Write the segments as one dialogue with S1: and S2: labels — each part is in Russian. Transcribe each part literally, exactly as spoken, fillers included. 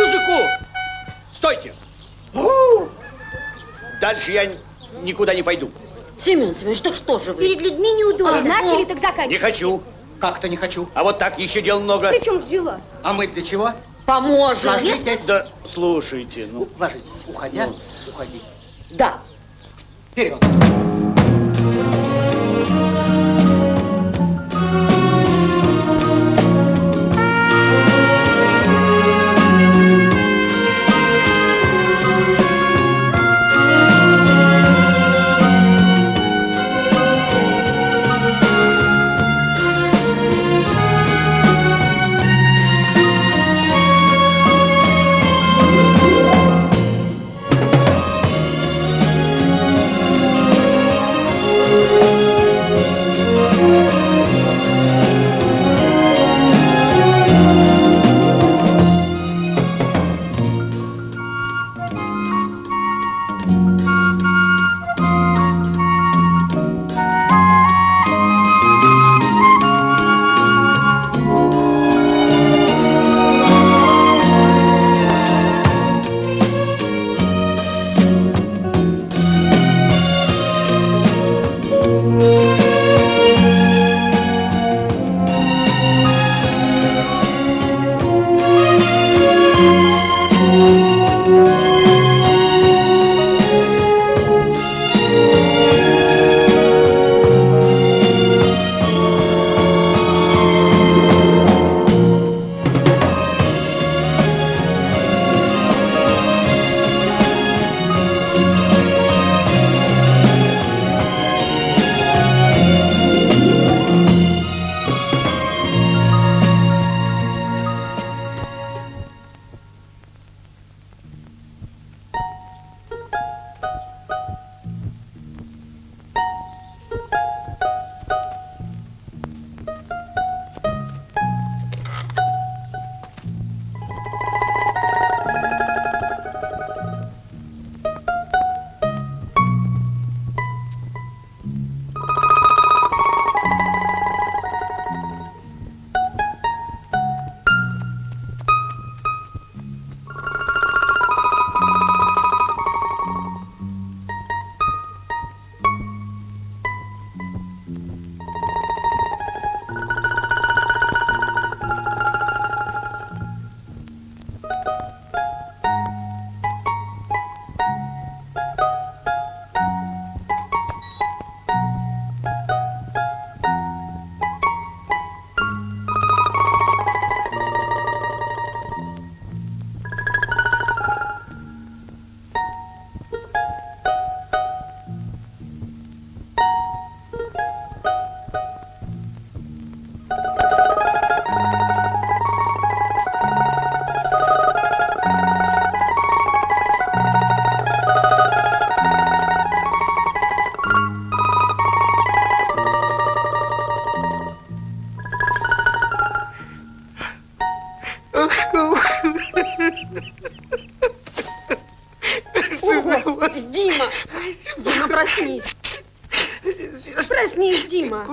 S1: музыку! Стойте! Дальше я никуда не пойду.
S2: Семен Семенович, да что же вы?
S3: Перед людьми неудобно.
S2: А,
S3: Начали, так заканчивайте.
S1: Не хочу.
S4: Как-то не хочу.
S1: А вот так еще дел много.
S3: При чем дела?
S4: А мы для чего?
S2: Поможем.
S4: Ложитесь.
S1: Да, слушайте, ну.
S4: Ложитесь. Уходя,
S1: Ну.
S4: уходи.
S2: Да.
S4: Вперед.
S2: Дима! Дима, проснись! Проснись, Дима!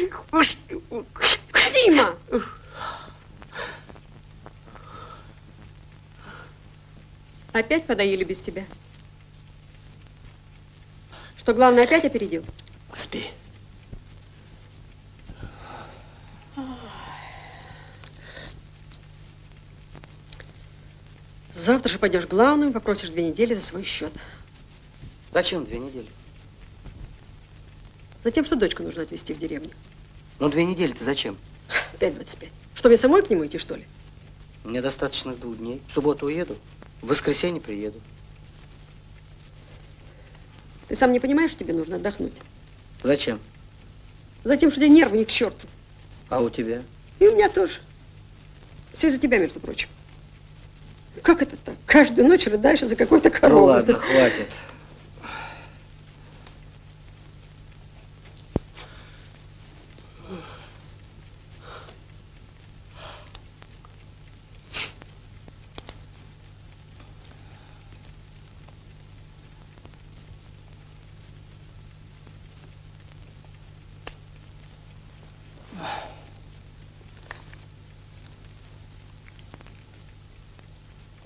S2: Дима! Опять подоели без тебя? Что, главное, опять опередил?
S4: Спи.
S2: Завтра же пойдешь к главному, попросишь две недели за свой счет.
S4: Зачем две недели?
S2: Затем, что дочку нужно отвезти в деревню.
S4: Ну, две недели-то зачем?
S2: пять двадцать пять. Что, мне самой к нему идти, что ли?
S4: Мне достаточно двух дней. В субботу уеду, в воскресенье приеду.
S2: Ты сам не понимаешь, что тебе нужно отдохнуть?
S4: Зачем?
S2: Затем, что у тебя нервы ни к черту.
S4: А у тебя?
S2: И у меня тоже. Все из-за тебя, между прочим. Как это так? Каждую ночь рыдаешь за какой-то коровой.
S4: Ну ладно, хватит.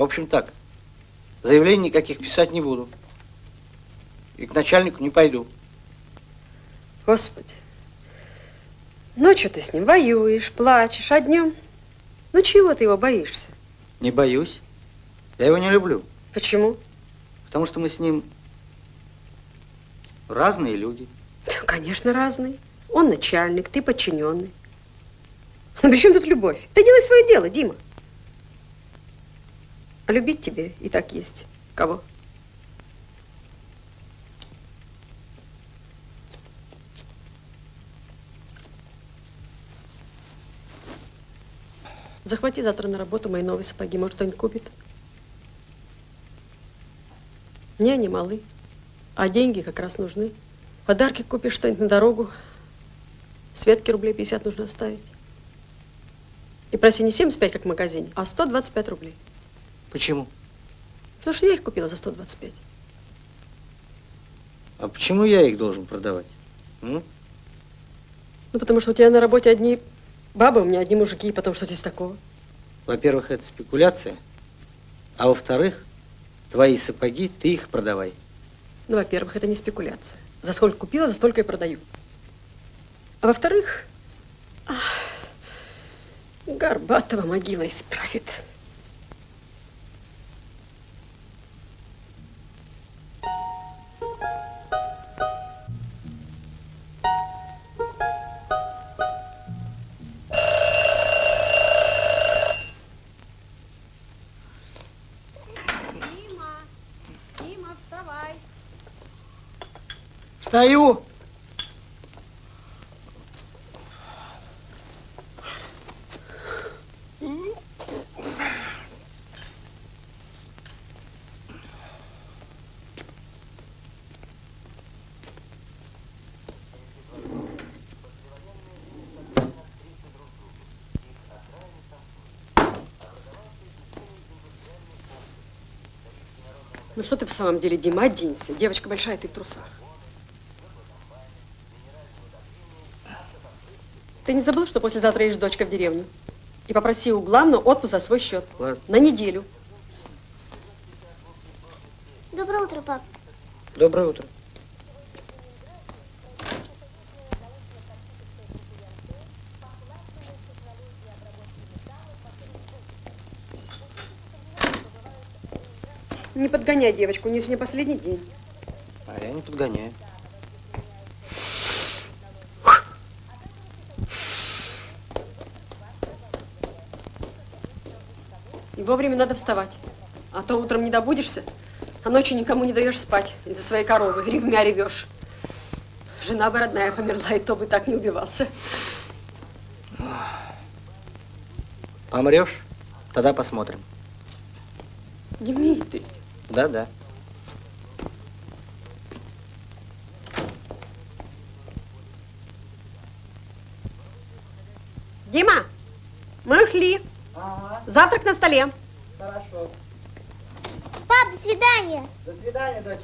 S4: В общем так, заявлений никаких писать не буду. И к начальнику не пойду.
S2: Господи. Ночью ты с ним воюешь, плачешь, а днем? Ну чего ты его боишься?
S4: Не боюсь. Я его не люблю.
S2: Почему?
S4: Потому что мы с ним разные люди.
S2: Ну, конечно, разные. Он начальник, ты подчиненный. Ну, при чем тут любовь? Ты делай свое дело, Дима. А любить тебе и так есть. Кого? Захвати завтра на работу мои новые сапоги. Может, кто-нибудь купит? Не, они малы. А деньги как раз нужны. Подарки купишь, что-нибудь на дорогу. Светке рублей пятьдесят нужно оставить. И проси не семьдесят пять, как в магазине, а сто двадцать пять рублей.
S4: Почему?
S2: Потому что я их купила за сто двадцать пять.
S4: А почему я их должен продавать? М?
S2: Ну, потому что у тебя на работе одни бабы, у меня одни мужики, и потом что здесь такого?
S4: Во-первых, это спекуляция. А во-вторых, твои сапоги, ты их продавай.
S2: Ну, во-первых, это не спекуляция. За сколько купила, за столько и продаю. А во-вторых, Горбатова могила исправит.
S3: Дима, Дима, вставай.
S4: Встаю!
S2: Ну что ты в самом деле, Дима, оденься. Девочка большая, ты в трусах. Ты не забыл, что послезавтра едешь с дочкой в деревню? И попроси у главного отпуск за свой счет.
S4: Ладно.
S2: На неделю.
S3: Доброе утро, пап.
S4: Доброе утро.
S2: Не подгоняй девочку, у нее сегодня последний день.
S4: А я не подгоняю.
S2: И вовремя надо вставать. А то утром не добудешься, а ночью никому не даешь спать из-за своей коровы. Ревмя ревешь. Жена бы родная померла, и то бы так не убивался.
S4: Помрешь? Тогда посмотрим.
S2: Дмитрий.
S4: Да-да.
S2: Дима, мы ушли.
S4: Ага.
S2: Завтрак на столе.
S4: Хорошо.
S3: Пап, до свидания.
S4: До свидания, доча.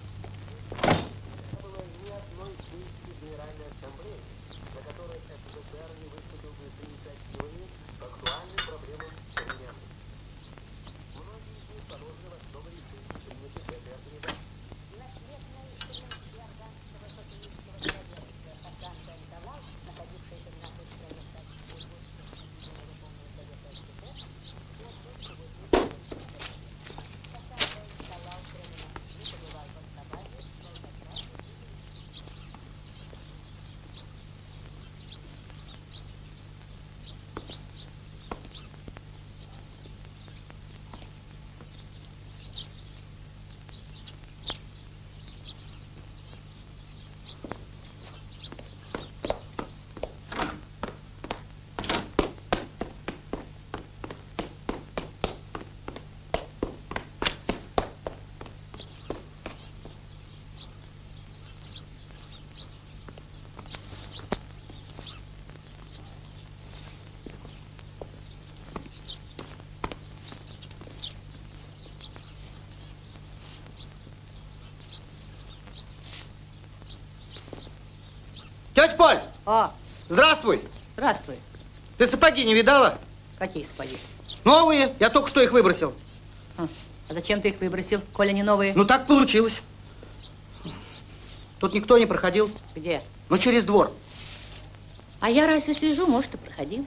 S5: Тетя Поль!
S6: А,
S5: Здравствуй!
S6: здравствуй.
S5: Ты сапоги не видала?
S6: Какие сапоги?
S5: Новые. Я только что их выбросил.
S6: А зачем ты их выбросил, коли они новые?
S4: Ну, так получилось. Тут никто не проходил.
S6: Где?
S4: Ну, через двор.
S6: А я разве слежу, может, и проходил.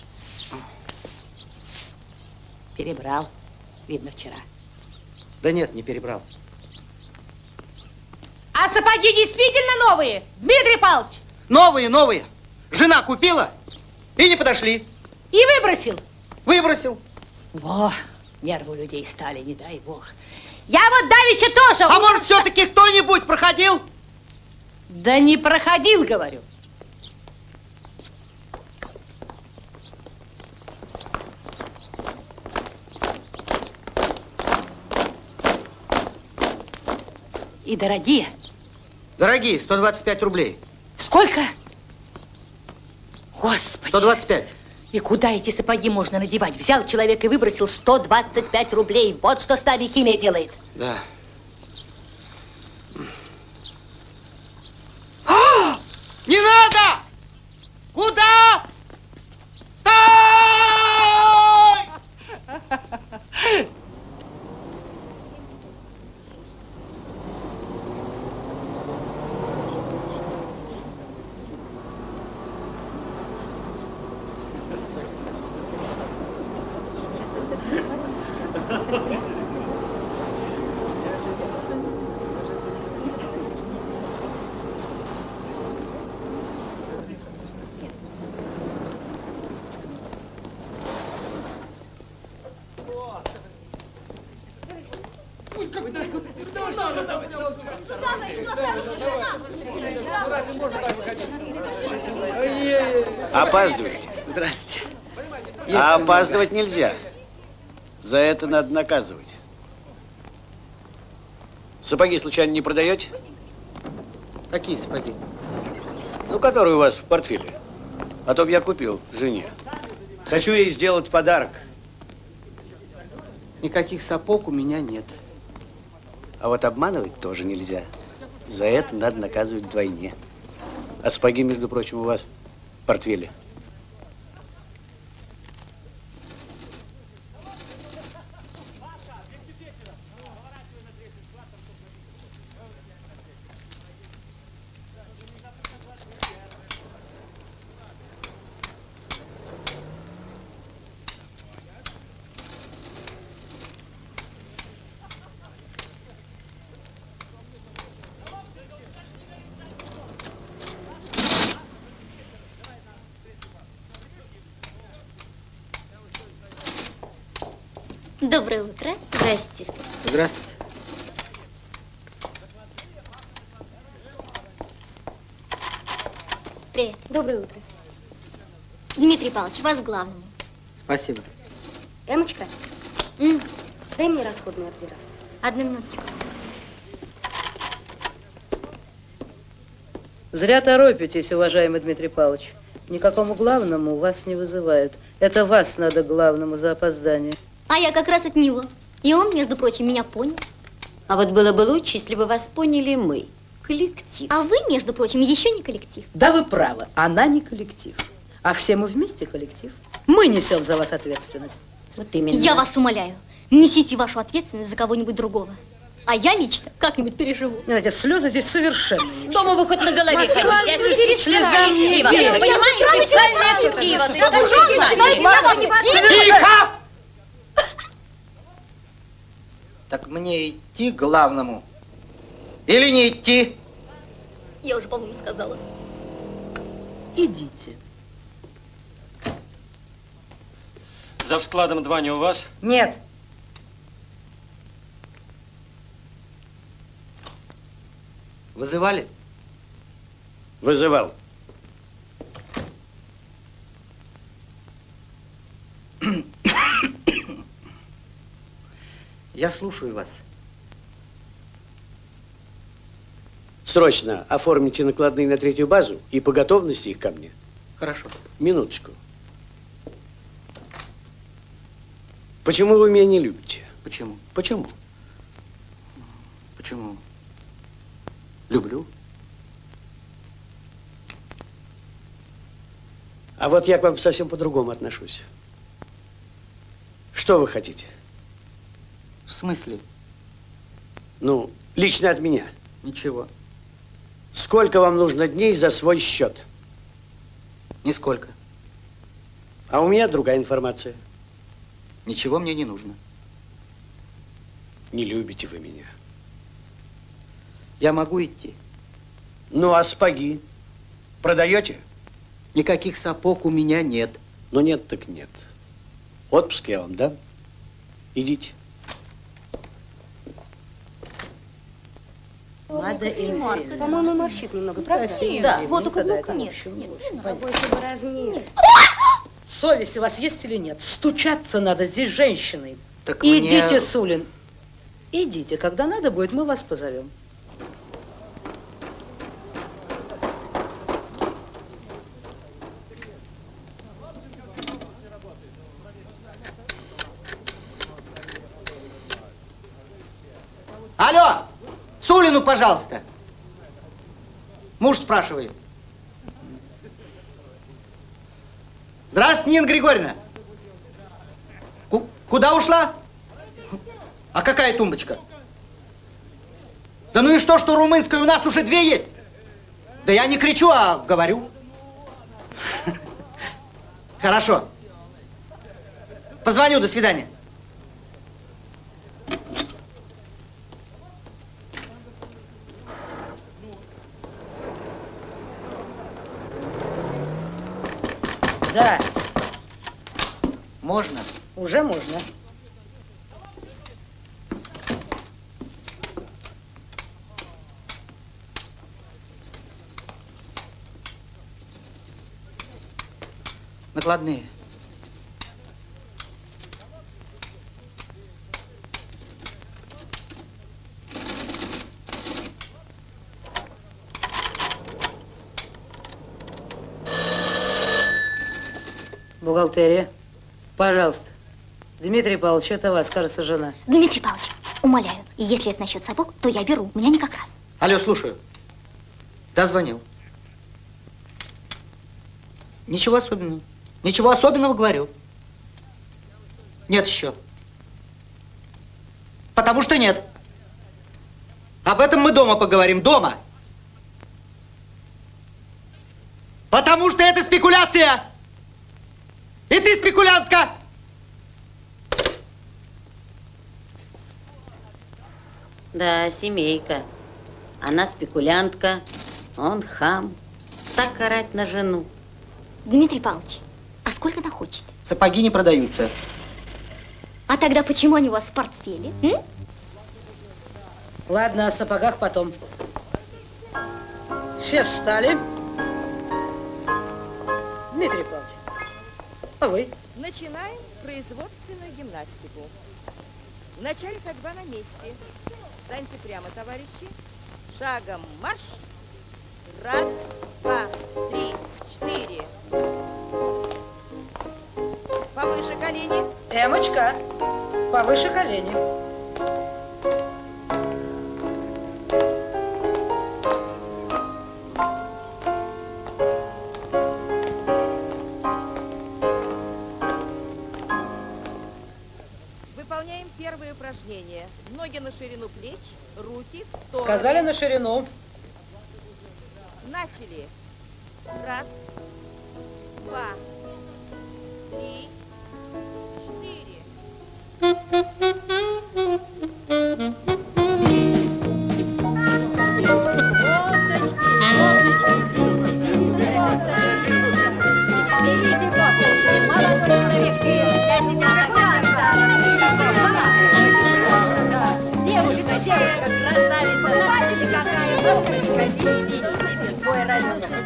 S6: Перебрал, видно, вчера.
S4: Да нет, не перебрал.
S6: А сапоги действительно новые, Дмитрий Павлович?
S4: Новые, новые. Жена купила и не подошли.
S6: И выбросил?
S4: Выбросил.
S6: Во, нервы у людей стали, не дай бог. Я вот давеча тоже...
S4: А может, все-таки кто-нибудь проходил?
S6: Да не проходил, говорю. И дорогие.
S4: Дорогие, сто двадцать пять рублей.
S6: Сколько? Господи.
S4: сто двадцать пять.
S6: И куда эти сапоги можно надевать? Взял человек и выбросил сто двадцать пять рублей. Вот что с нами химия делает.
S4: Да. Не надо! Куда? Стой!
S1: Опаздываете.
S4: Здравствуйте.
S1: А опаздывать нельзя. За это надо наказывать. Сапоги случайно не продаете?
S4: Какие сапоги?
S1: Ну, которые у вас в портфеле. А то б я купил жене. Хочу ей сделать подарок.
S4: Никаких сапог у меня нет.
S1: А вот обманывать тоже нельзя. За это надо наказывать вдвойне. А сапоги, между прочим, у вас в портфеле.
S3: Доброе утро. Здрасте.
S4: Здравствуйте.
S3: Привет. Доброе утро. Дмитрий Павлович, вас к главному.
S4: Спасибо.
S7: Эмочка,
S3: М,
S7: дай мне расходные ордера.
S3: одну минуточку.
S8: Зря торопитесь, уважаемый Дмитрий Павлович. Никакому главному вас не вызывают. Это вас надо главному за опоздание.
S3: А я как раз от него. И он, между прочим, меня понял.
S2: А вот было бы лучше, если бы вас поняли мы, коллектив.
S3: А вы, между прочим, еще не коллектив.
S8: Да, вы правы, она не коллектив. А все мы вместе коллектив. Мы несем за вас ответственность.
S2: Вот именно.
S3: Я вас умоляю, несите вашу ответственность за кого-нибудь другого. А я лично как-нибудь переживу.
S8: Знаете, слезы здесь совершенно ни к чему.
S2: Дома вы хоть на голове
S8: Маша,
S2: ходите.
S8: ладно,
S2: Я
S8: перестань.
S2: слезам не верю. Понимаете, специальное объектива.
S4: Тихо! Так мне идти к главному или не идти?
S3: Я уже, по-моему, сказала.
S8: Идите.
S9: За складом два не у вас?
S8: Нет.
S4: Вызывали?
S1: Вызывал.
S4: Я слушаю вас.
S1: Срочно оформите накладные на третью базу и по готовности их ко мне.
S4: Хорошо.
S1: Минуточку. Почему вы меня не любите?
S4: Почему?
S1: Почему?
S4: Почему? Люблю.
S1: А вот я к вам совсем по-другому отношусь. Что вы хотите?
S4: В смысле?
S1: Ну, лично от меня.
S4: Ничего.
S1: Сколько вам нужно дней за свой счет?
S4: Нисколько.
S1: А у меня другая информация.
S4: Ничего мне не нужно.
S1: Не любите вы меня.
S4: Я могу идти.
S1: Ну, а сапоги продаете?
S4: Никаких сапог у меня нет.
S1: Ну, нет так нет. Отпуск я вам дам. Идите.
S8: Надо инфильм.
S7: По-моему, морщит немного, правда?
S8: Да,
S3: Вот у каблука.
S8: Нет,
S3: нет, нет.
S7: Побольше бы размер.
S8: Совесть у вас есть или нет? Стучаться надо здесь женщиной.
S4: Так
S8: Идите,
S4: мне...
S8: Сулин. Идите, когда надо будет, мы вас позовем.
S4: Алло! Сулину, пожалуйста. Муж спрашивает. Здравствуйте, Нина Григорьевна. Ку- куда ушла? А какая тумбочка? Да ну и что, что румынская у нас уже две есть? Да я не кричу, а говорю. Хорошо. Позвоню, до свидания.
S8: Да,
S4: Можно?
S8: уже можно.
S4: Накладные.
S8: Бухгалтерия. Пожалуйста. Дмитрий Павлович, это вас, кажется, жена.
S3: Дмитрий Павлович, умоляю, если это насчет сапог, то я беру. Меня не как раз.
S4: Алло, слушаю. Да, звонил. Ничего особенного. Ничего особенного говорю. Нет еще. Потому что нет. Об этом мы дома поговорим. Дома. Потому что это спекуляция. И ты спекулянтка.
S10: Да, семейка. Она спекулянтка, он хам. Так орать на жену.
S3: Дмитрий Павлович, а сколько она хочет?
S4: Сапоги не продаются.
S3: А тогда почему они у вас в портфеле? М?
S8: Ладно, о сапогах потом. Все встали. Дмитрий Павлович, а вы?
S11: Начинаем производственную гимнастику. Вначале ходьба на месте. Встаньте прямо, товарищи. Шагом марш. Раз, два, три, четыре. Повыше колени.
S8: Эмочка, повыше колени.
S11: Выполняем первое упражнение. Ноги на ширину плеч, руки в стороны.
S8: Сказали на ширину.
S11: Начали. Раз, два, три, четыре.
S3: Берите кофточки, молодой человек, ты для тебя аккуратно. Девушка, девушка, красавица, смотрите, какая кофточка, бери, бери, твой родной.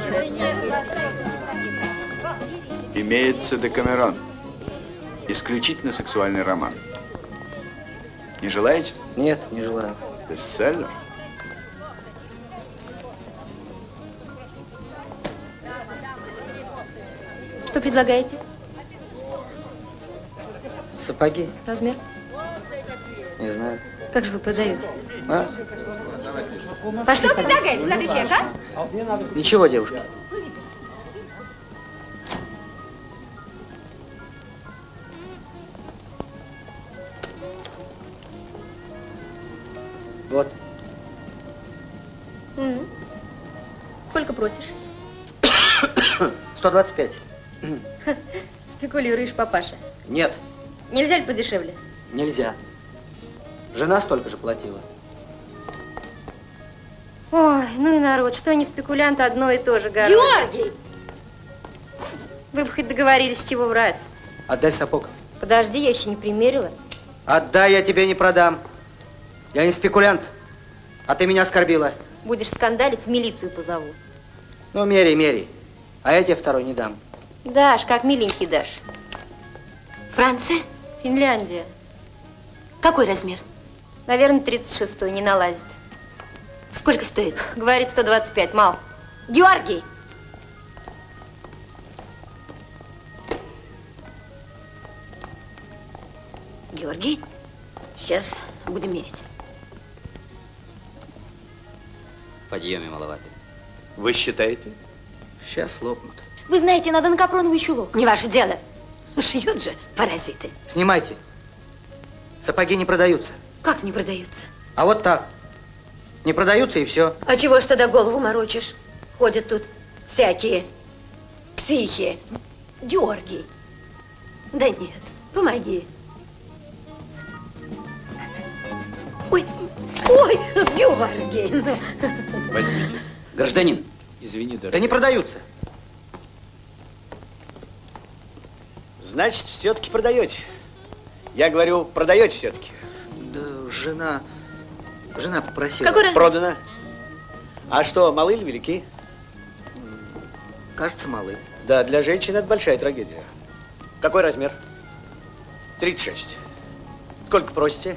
S12: Имеется Декамерон. Исключительно сексуальный роман. Не желаете?
S4: Нет, не желаю.
S12: Бестселлер?
S3: Что предлагаете?
S4: Сапоги?
S3: Размер?
S4: Не знаю.
S3: Как же вы продаете?
S4: А?
S3: Пошли, что предлагаете, молодой человек, а?
S4: Ничего, девушка. Вот.
S7: М. Сколько просишь?
S4: сто двадцать пять.
S7: Спекулируешь, папаша.
S4: Нет,
S7: Нельзя ли подешевле?
S4: нельзя. Жена столько же платила.
S7: Ой, ну и народ, что они спекулянты, одно и то же город.
S6: Георгий!
S7: Вы бы хоть договорились, с чего врать.
S4: Отдай сапог.
S7: Подожди, я еще не примерила.
S4: Отдай, я тебе не продам. Я не спекулянт, а ты меня оскорбила.
S7: Будешь скандалить, милицию позову.
S4: Ну, меряй, меряй. А я тебе второй не дам.
S7: Дашь, как миленький дашь.
S6: Франция?
S7: Финляндия.
S6: Какой размер?
S7: Наверное, тридцать шестой, не налазит.
S6: Сколько стоит?
S7: Говорит, сто двадцать пять, мал.
S6: Георгий! Георгий, сейчас будем мерить.
S13: Подъемы маловаты.
S12: Вы считаете?
S4: Сейчас лопнут.
S6: Вы знаете, надо на капроновый чулок. Не ваше дело. Шьют же паразиты.
S4: Снимайте. Сапоги не продаются.
S6: Как не продаются?
S4: А вот так. Не продаются и все.
S6: А чего ж тогда голову морочишь? Ходят тут всякие психи. Георгий. Да нет, помоги. Ой, ой, Георгий.
S12: Возьмите.
S4: Гражданин.
S12: Извини, дорогой.
S4: Да не продаются.
S1: Значит, все-таки продаете. Я говорю, продаете все-таки.
S4: Да жена, жена попросила.
S6: Какой размер?
S1: Продано. А что, малы или велики?
S4: Кажется, малы.
S1: Да, для женщин это большая трагедия. Какой размер? тридцать шесть. Сколько просите?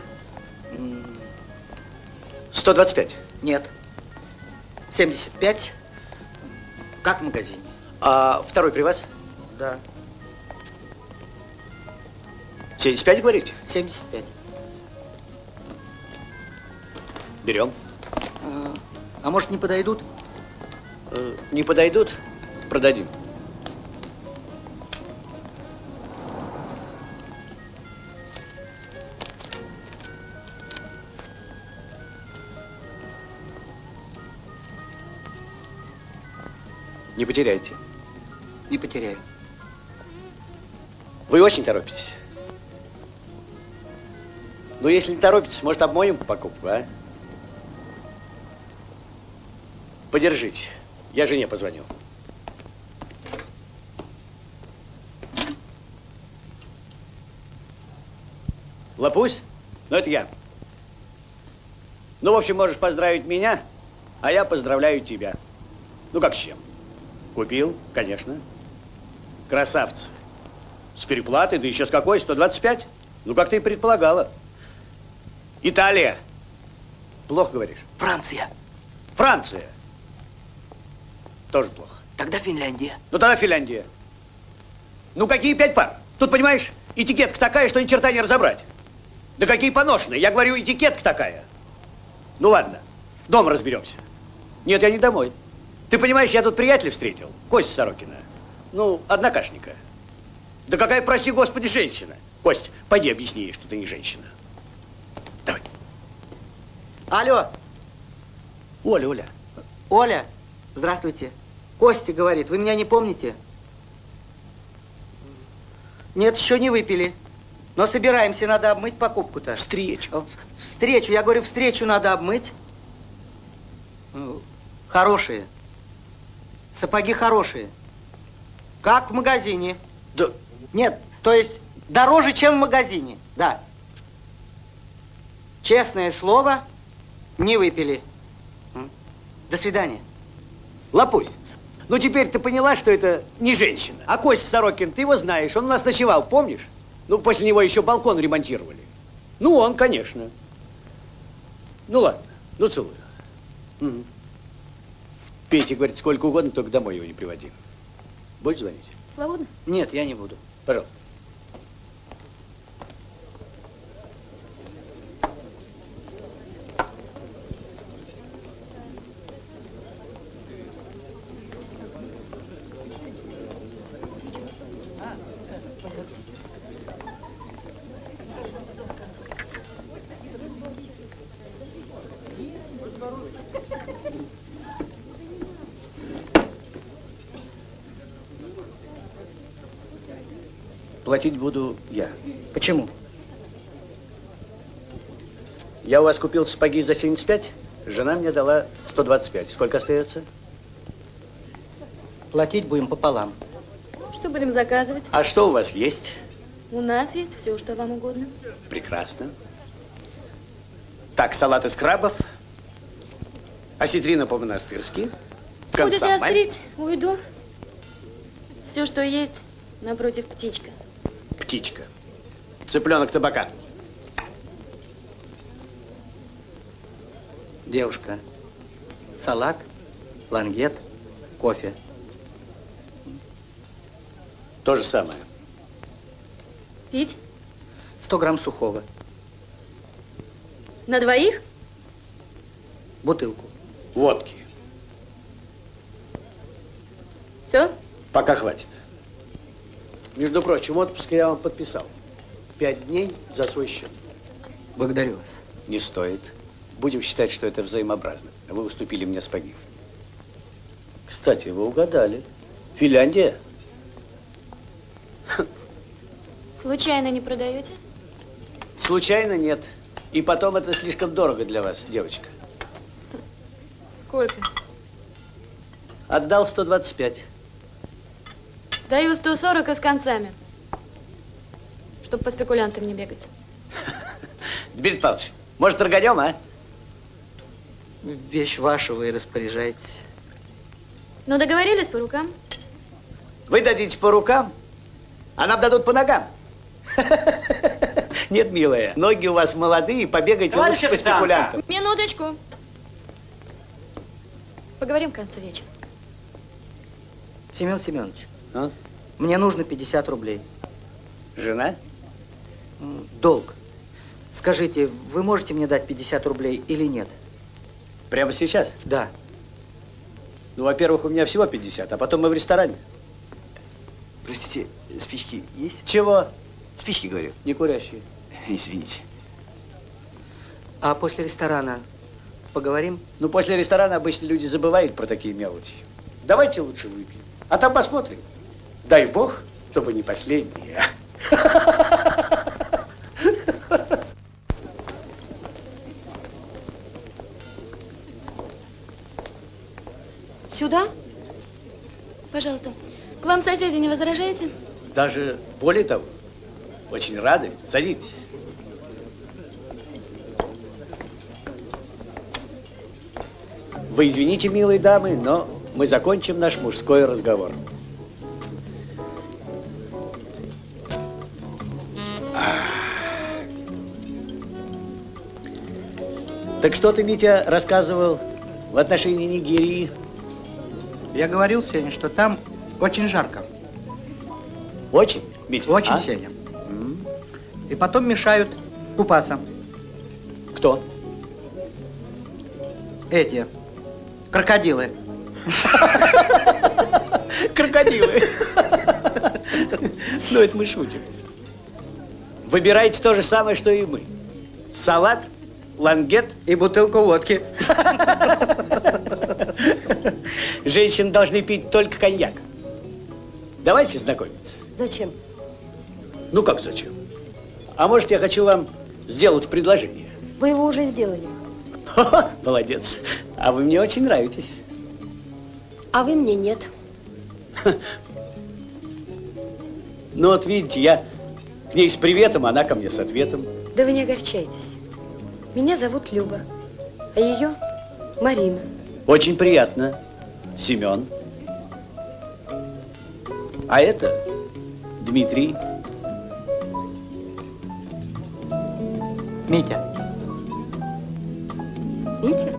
S1: сто двадцать пять.
S4: Нет. семьдесят пять. Как в магазине.
S1: А второй при вас?
S4: Да.
S1: семьдесят пять, говорите?
S4: семьдесят пять.
S1: Берем.
S4: А, а может, не подойдут?
S1: Э, не подойдут? Продадим. Не потеряйте.
S4: Не потеряю.
S1: Вы очень торопитесь. Ну, если не торопитесь, может, обмоем покупку, а? Подержите. Я жене позвоню. Лопусь? Ну, это я. Ну, в общем, можешь поздравить меня, а я поздравляю тебя. Ну, как с чем? Купил, конечно. Красавцы. С переплатой, да еще с какой? сто двадцать пять? Ну, как ты и предполагала. Италия. Плохо говоришь?
S4: Франция.
S1: Франция. Тоже плохо.
S4: Тогда Финляндия.
S1: Ну, тогда Финляндия. Ну, какие пять пар? Тут, понимаешь, этикетка такая, что ни черта не разобрать. Да какие поношенные. Я говорю, этикетка такая. Ну, ладно. Дома разберемся. Нет, я не домой. Ты понимаешь, я тут приятеля встретил. Костя Сорокина. Ну, однокашника. Да какая, прости господи, женщина. Кость, пойди объясни ей, что ты не женщина. Давай.
S4: Алло.
S1: Оля, Оля.
S4: Оля, здравствуйте. Костя говорит, вы меня не помните? Нет, еще не выпили. Но собираемся, надо обмыть покупку-то.
S1: Встречу.
S4: Встречу, я говорю, встречу надо обмыть. Хорошие. Сапоги хорошие. Как в магазине.
S1: Да.
S4: Нет, то есть дороже, чем в магазине. Да. Честное слово, не выпили. До свидания.
S1: Лопусь, ну теперь ты поняла, что это не женщина. А Костя Сорокин, ты его знаешь, он у нас ночевал, помнишь? Ну, после него еще балкон ремонтировали. Ну, он, конечно. Ну, ладно, ну, целую. Угу. Петя говорит, сколько угодно, только домой его не приводи. Будешь звонить?
S7: Свободно?
S4: Нет, я не буду.
S1: Пожалуйста. платить буду я.
S4: Почему?
S1: Я у вас купил сапоги за семьдесят пять, жена мне дала сто двадцать пять. Сколько остается?
S4: Платить будем пополам.
S14: Что будем заказывать?
S1: А что у вас есть?
S14: У нас есть все, что вам угодно.
S1: Прекрасно. Так, салат из крабов, осетрина по-монастырски,
S14: Будете
S1: консоммель.
S14: острить, уйду. Все, что есть, напротив птичка.
S1: Птичка. Цыпленок табака.
S4: Девушка, салат, лангет, кофе.
S1: То же самое.
S14: Пить?
S4: сто грамм сухого.
S14: На двоих?
S4: Бутылку.
S1: Водки.
S14: Все?
S1: Пока хватит. Между прочим, отпуск я вам подписал. Пять дней за свой счет.
S4: Благодарю вас.
S1: Не стоит. Будем считать, что это взаимообразно. Вы уступили мне сапоги. Кстати, вы угадали. Финляндия.
S14: Случайно не продаете?
S1: Случайно нет. И потом это слишком дорого для вас, девочка.
S14: Сколько?
S1: Отдал сто двадцать пять.
S14: Даю сто сорок и с концами. Чтоб по спекулянтам не бегать.
S1: Дмитрий Павлович, может, торганем, а?
S4: Вещь ваша, вы распоряжаетесь.
S14: Ну, договорились по рукам?
S1: Вы дадите по рукам, а нам дадут по ногам. Нет, милая, ноги у вас молодые, побегайте лучше по спекулянтам.
S14: Минуточку. Поговорим в конце вечера.
S4: Семен Семенович,
S1: а?
S4: Мне нужно пятьдесят рублей.
S1: Жена?
S4: Долг. Скажите, вы можете мне дать пятьдесят рублей или нет?
S1: Прямо сейчас?
S4: Да.
S1: Ну, во-первых, у меня всего пятьдесят, а потом мы в ресторане.
S15: Простите, спички есть?
S1: Чего?
S15: Спички, говорю.
S1: Не курящие.
S15: Извините.
S4: А после ресторана поговорим?
S1: Ну, после ресторана обычно люди забывают про такие мелочи. Давайте лучше выпьем, а там посмотрим. Дай бог, чтобы не последние.
S14: Сюда? Пожалуйста. К вам соседи не возражаете?
S1: Даже более того, очень рады. Садитесь. Вы извините, милые дамы, но мы закончим наш мужской разговор. Так что ты, Митя, рассказывал в отношении Нигерии?
S4: Я говорил, Сеня, что там очень жарко.
S1: Очень, Митя?
S4: Очень,
S1: а?
S4: Сеня. И потом мешают купаться.
S1: Кто?
S4: Эти, крокодилы.
S1: Крокодилы. Ну, это мы шутим. Выбирайте то же самое, что и мы. Салат, лангет
S4: и бутылку водки.
S1: Женщины должны пить только коньяк. Давайте знакомиться.
S6: Зачем?
S1: Ну, как зачем? А может, я хочу вам сделать предложение?
S6: Вы его уже сделали.
S1: Ха-ха, молодец. А вы мне очень нравитесь.
S6: А вы мне нет.
S1: Ну, вот видите, я к ней с приветом, она ко мне с ответом.
S6: Да вы не огорчайтесь. Меня зовут Люба, а ее Марина.
S1: Очень приятно, Семен. А это Дмитрий.
S4: Митя.
S6: Митя?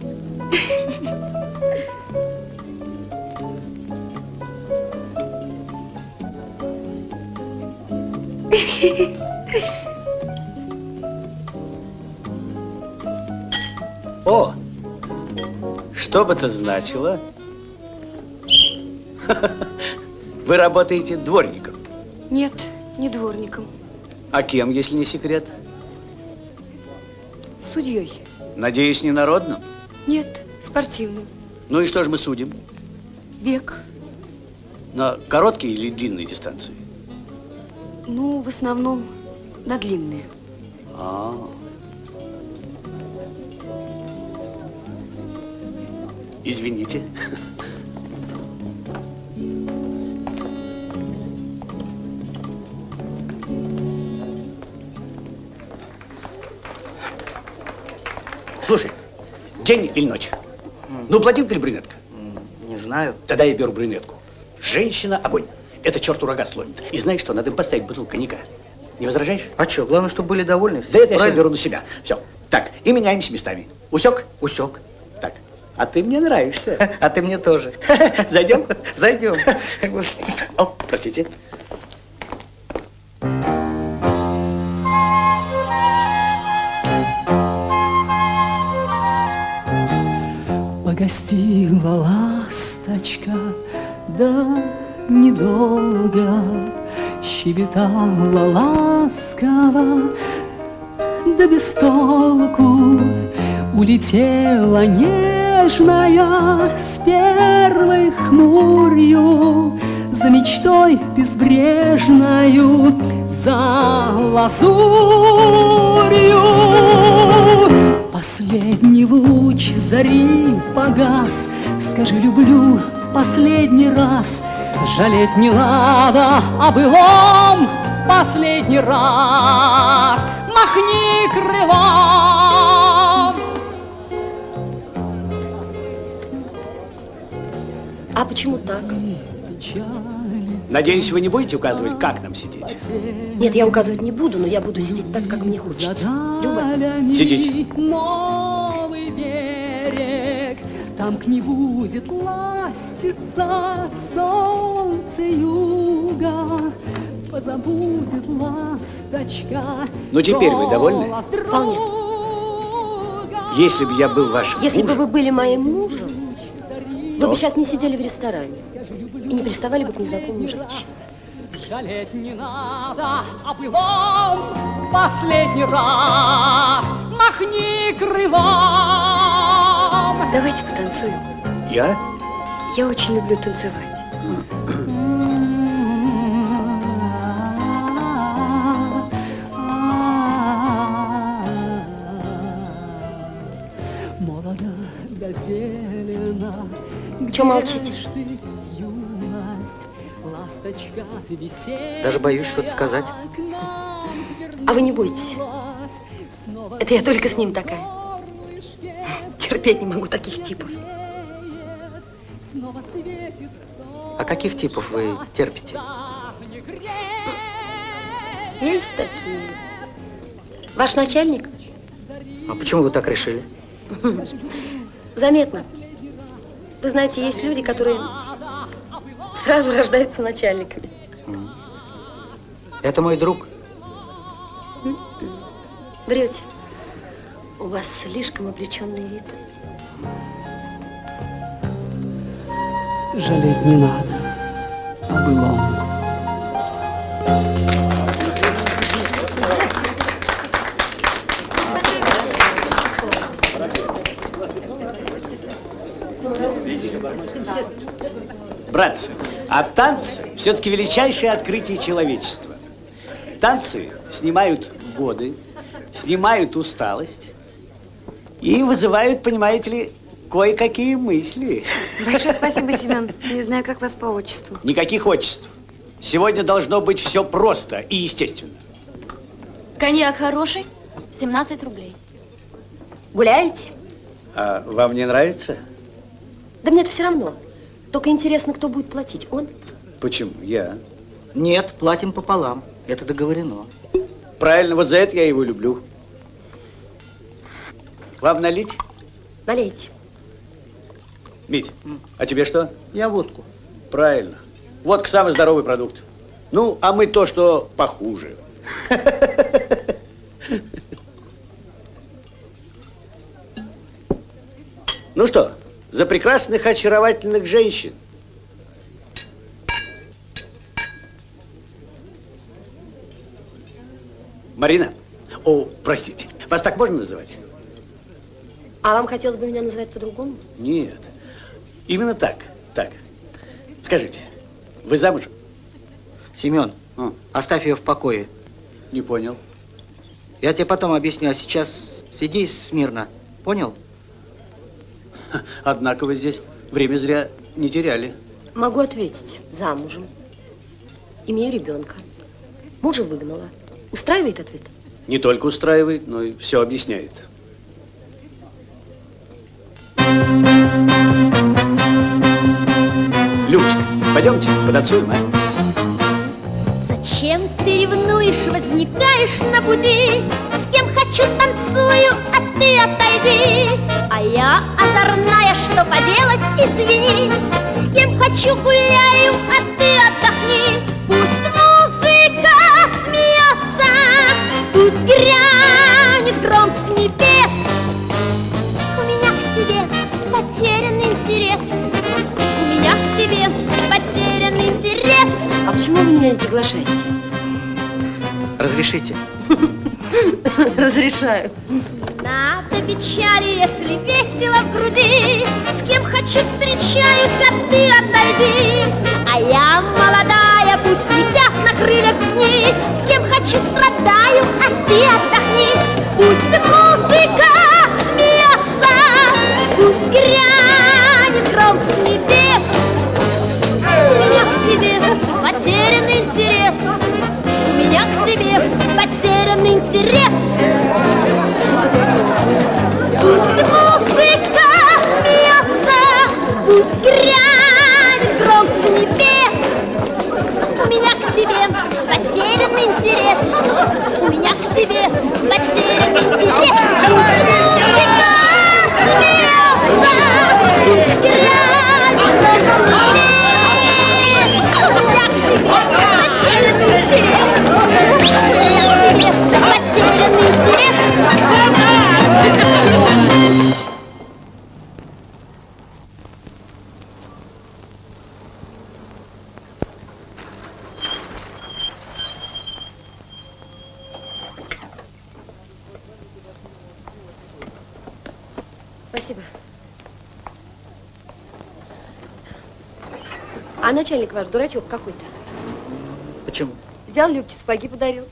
S1: О, что бы это значило? Вы работаете дворником?
S6: Нет, не дворником.
S1: А кем, если не секрет?
S6: Судьей.
S1: Надеюсь, не народным?
S6: Нет, спортивным.
S1: Ну и что же мы судим?
S6: Бег.
S1: На короткие или длинные дистанции?
S16: Ну, в основном на длинные.
S1: А. Извините. Слушай, день или ночь? Ну, блондинка или брюнетка?
S4: Не знаю.
S1: Тогда я беру брюнетку. Женщина – огонь. Это черту рога сломит. И знаешь что, надо им поставить бутылку коньяка. Не возражаешь?
S4: А что, главное, чтобы были довольны все.
S1: Да это я все беру на себя. Все. Так, и меняемся местами. Усек?
S4: Усек.
S1: Так, а ты мне нравишься.
S4: А ты мне тоже.
S1: Зайдем?
S4: Зайдем.
S1: О, простите.
S17: Погостила ласточка, да недолго, щебетала ласково, да без толку. Улетела нежная с первой хмурью, за мечтой безбрежною, за лазурью. Последний луч зари погас, скажи, люблю последний раз. Жалеть не надо о былом последний раз. Махни крылом.
S16: А почему так?
S1: Надеюсь, вы не будете указывать, как нам сидеть?
S16: Нет, я указывать не буду, но я буду сидеть так, как мне хочется. Люба?
S1: Сидите.
S17: Новый берег, там к ней будет ластиться солнце юга, позабудет ласточка.
S1: Ну, теперь вы довольны?
S16: Вполне.
S1: Если бы я был вашим
S16: Если
S1: мужем...
S16: бы вы были моим мужем, вы
S1: Но?
S16: бы сейчас не сидели в ресторане и не приставали бы к незнакомым женщинам.
S17: Жалеть не надо о былом последний раз. Махни крылом.
S16: Давайте потанцуем.
S1: Я?
S16: Я очень люблю танцевать.
S17: Молода да зелена.
S16: Чё молчите?
S4: Даже боюсь что-то сказать.
S16: А вы не бойтесь. Это я только с ним такая. Терпеть не могу таких типов.
S4: А каких типов вы терпите?
S16: Есть такие. Ваш начальник?
S4: А почему вы так решили?
S16: Заметно. Вы знаете, есть люди, которые сразу рождаются начальниками.
S4: Это мой друг.
S16: Врете. У вас слишком облеченный вид.
S17: Жалеть не надо о былом.
S1: Братцы, а танцы все-таки величайшее открытие человечества. Танцы снимают годы, снимают усталость и вызывают, понимаете ли, кое-какие мысли.
S16: Большое спасибо, Семен. Не знаю, как вас по отчеству.
S1: Никаких отчеств. Сегодня должно быть все просто и естественно.
S14: Коньяк хороший, семнадцать рублей.
S16: Гуляете?
S1: А вам не нравится?
S16: Да мне это все равно. Только интересно, кто будет платить, он?
S1: Почему? Я.
S4: Нет, платим пополам. Это договорено.
S1: Правильно, вот за это я его люблю. Вам налить?
S16: Налейте.
S1: Мить, а тебе что?
S4: Я водку.
S1: Правильно. Водка самый здоровый продукт. Ну, а мы то, что похуже. Ну что, за прекрасных, очаровательных женщин. Марина, о, простите, вас так можно называть?
S16: А вам хотелось бы меня называть по-другому?
S1: Нет, именно так, так. Скажите, вы замужем?
S4: Семен,
S1: А.
S4: Оставь ее в покое.
S1: Не понял.
S4: Я тебе потом объясню, а сейчас сиди смирно. Понял?
S1: Однако вы здесь время зря не теряли.
S16: Могу ответить. Замужем. Имею ребенка. Мужа выгнала. Устраивает ответ?
S1: Не только устраивает, но и все объясняет. Людочка, пойдемте потанцуем, а?
S3: Зачем ты ревнуешь, возникаешь на пути? С кем хочу танцую, а ты отойди. А я озорная, что поделать, извини. С кем хочу гуляю, а ты отдохни. Пусть музыка смеется, пусть грянет гром с небес. У меня к тебе потерян интерес. У меня к тебе потерян интерес.
S16: А почему вы меня не приглашаете?
S4: Разрешите?
S16: Разрешаю.
S3: Надо печали, если весело в груди. С кем хочу встречаюсь, а ты отойди. А я молодая, пусть летят на крыльях дни. С кем хочу страдаю, а ты отдохни. Пусть музыка смеется, пусть грянет гром с небес. У меня к тебе потерян интерес. У меня к тебе потерян интерес. Пусть музыка смеется, пусть грянет гром с небес. У меня к тебе потерян интерес. У меня к тебе потерян интерес. Пусть музыка смеется, пусть грянет гром с небес. У меня к тебе потерян интерес. У меня к тебе потерян интерес.
S16: Спасибо. А начальник ваш дурачок какой-то.
S4: Почему?
S16: Взял Любке сапоги, подарил.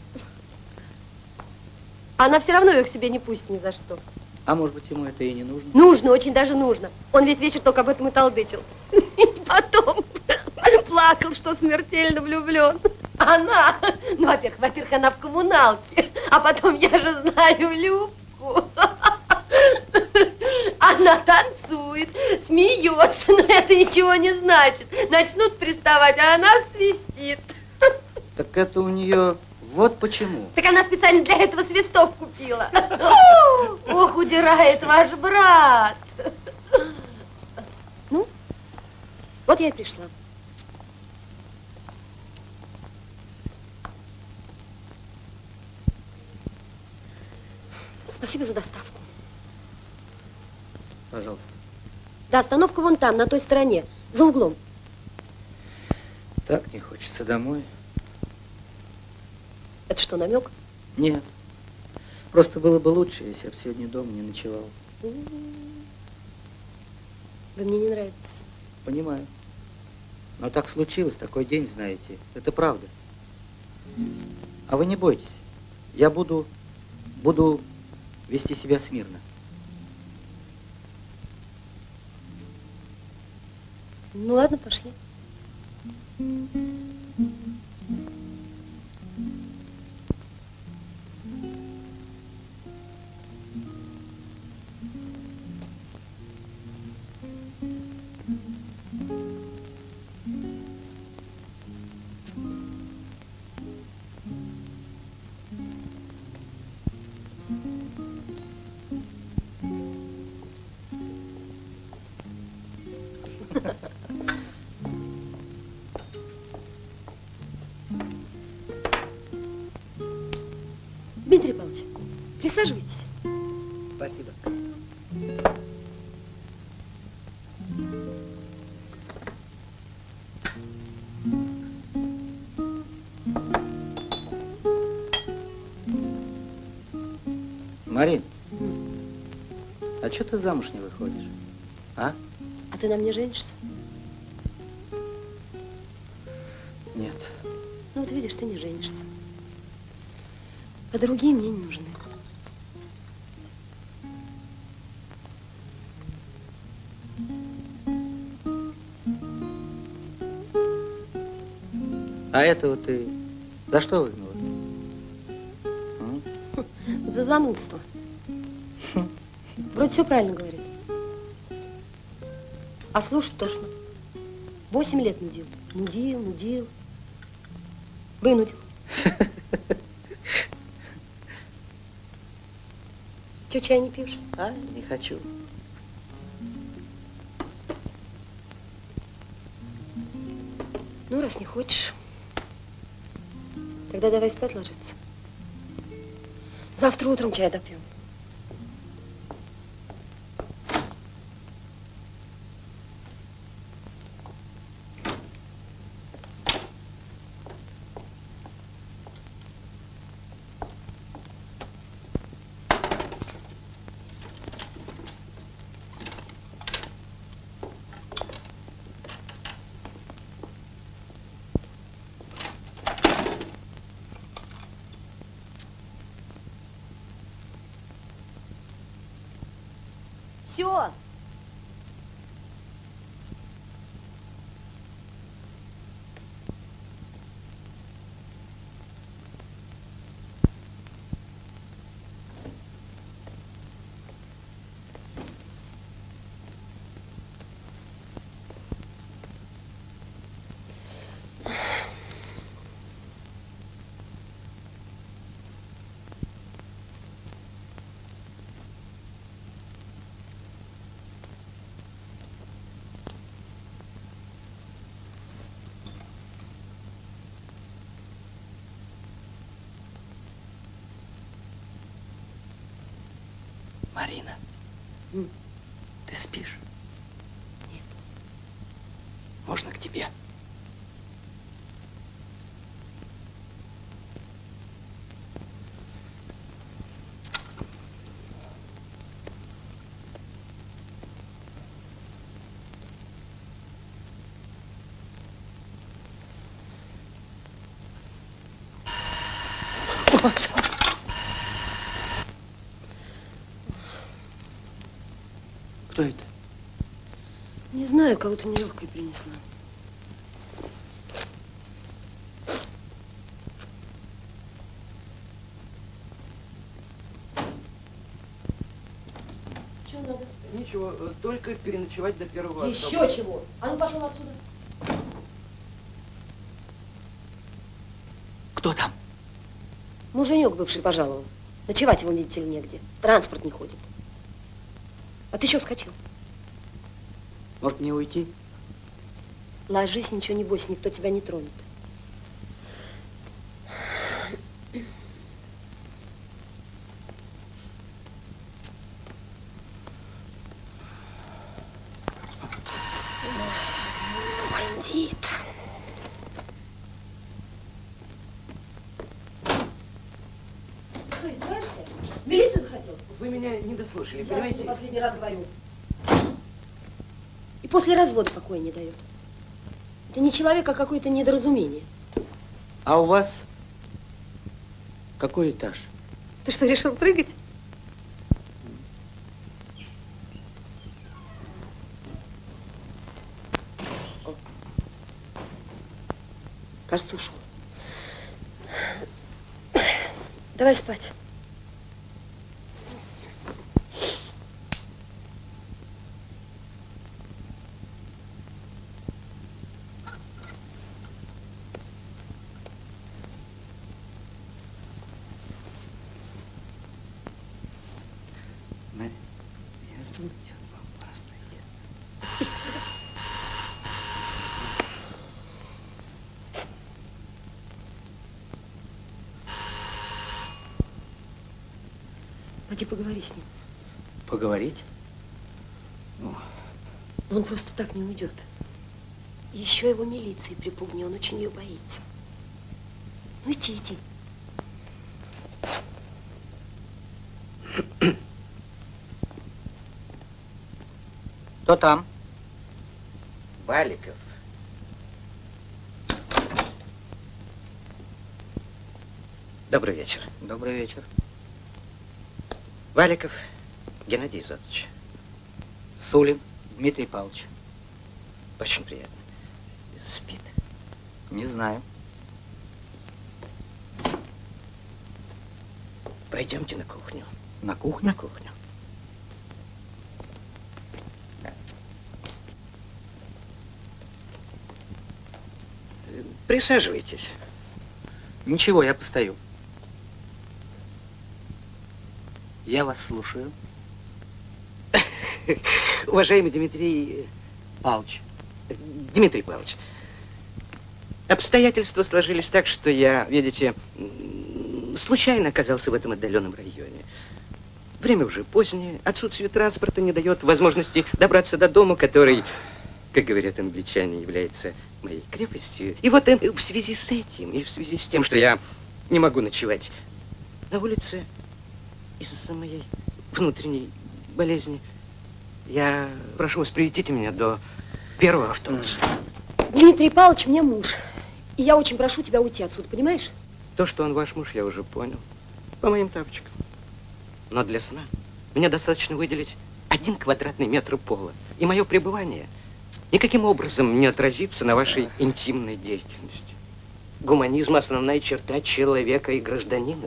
S16: Она все равно их к себе не пустит ни за что.
S4: А может быть, ему это и не нужно?
S16: Нужно, очень даже нужно. Он весь вечер только об этом и толдычил. И потом плакал, что смертельно влюблен. Она, ну, во-первых, во-первых, она в коммуналке. А потом, я же знаю Любку. Она танцует, смеется, но это ничего не значит. Начнут приставать, а она свистит.
S4: Так это у нее вот почему.
S16: Так она специально для этого свисток купила. Ох, удирает ваш брат. Ну, вот я и пришла. Спасибо за доставку.
S4: Пожалуйста.
S16: Да, остановка вон там, на той стороне, за углом.
S4: Так не хочется домой.
S16: Это что, намек?
S4: Нет. Просто было бы лучше, если я бы сегодня дома не ночевал.
S16: Вы мне не нравитесь.
S4: Понимаю. Но так случилось, такой день, знаете. Это правда. А вы не бойтесь. Я буду, буду вести себя смирно.
S16: Ну ладно, пошли. Дмитрий Павлович, присаживайтесь.
S4: Спасибо. Марин, а что ты замуж не выходишь? А?
S16: А ты на мне женишься?
S4: Нет.
S16: Ну вот видишь, ты не женишься. А другие мне не нужны.
S4: А этого ты за что выгнала?
S16: За занудство. Вроде все правильно говорит. А слушать тошно. Восемь лет нудил. Нудил, нудил. Вынудил. Че, чай не пьешь?
S4: А, не хочу.
S16: Ну, раз не хочешь, тогда давай спать ложиться. Завтра утром чай допьем.
S3: Все.
S15: Марина,
S16: М.
S15: ты спишь?
S16: Нет.
S15: Можно к тебе? Кто это?
S16: Не знаю, кого-то нелегкой принесла. Что надо?
S15: Ничего, только переночевать до первого.
S16: Еще
S15: автобуса.
S16: чего? А ну пошел отсюда.
S15: Кто там?
S16: Муженек бывший пожаловал. Ночевать его, видите ли, негде. Транспорт не ходит. А ты что вскочил?
S15: Может, мне уйти?
S16: Ложись, ничего не бойся, никто тебя не тронет. Бандит. Что, издеваешься? В милицию захотел?
S15: Вы меня не дослушали,
S16: Я
S15: понимаете?
S16: тебе последний раз говорю. И после развода покоя не дает. Это не человек, а какое-то недоразумение.
S4: А у вас какой этаж?
S16: Ты что, решил прыгать? О. Кажется, ушел. Давай спать.
S15: Я заметил, вам просто
S16: Пойди поговори с ним.
S4: Поговорить?
S15: Ну,
S16: Он просто так не уйдет. Еще его милиции припугни, он очень ее боится. Ну иди, иди.
S4: Кто там?
S18: Баликов. Добрый вечер.
S4: Добрый вечер.
S18: Валиков Геннадий Изотович.
S4: Сулин Дмитрий Павлович.
S18: Очень приятно. Спит?
S4: Не знаю.
S18: Пройдемте на кухню.
S4: На кухню?
S18: На кухню. Присаживайтесь.
S4: Ничего, я постою. Я вас слушаю.
S18: Уважаемый Дмитрий
S4: Павлович.
S18: Дмитрий Павлович, обстоятельства сложились так, что я, видите, случайно оказался в этом отдаленном районе. Время уже позднее, отсутствие транспорта не дает возможности добраться до дома, который, как говорят англичане, является моей крепостью. И вот в связи с этим, и в связи с тем, что я не могу ночевать на улице из-за моей внутренней болезни, я прошу вас, приведите меня до первого автобуса.
S16: Дмитрий Павлович мне муж. И я очень прошу тебя уйти отсюда, понимаешь?
S18: То, что он ваш муж, я уже понял. По моим тапочкам. Но для сна мне достаточно выделить один квадратный метр пола. И мое пребывание никаким образом не отразится на вашей интимной деятельности. Гуманизм – основная черта человека и гражданина.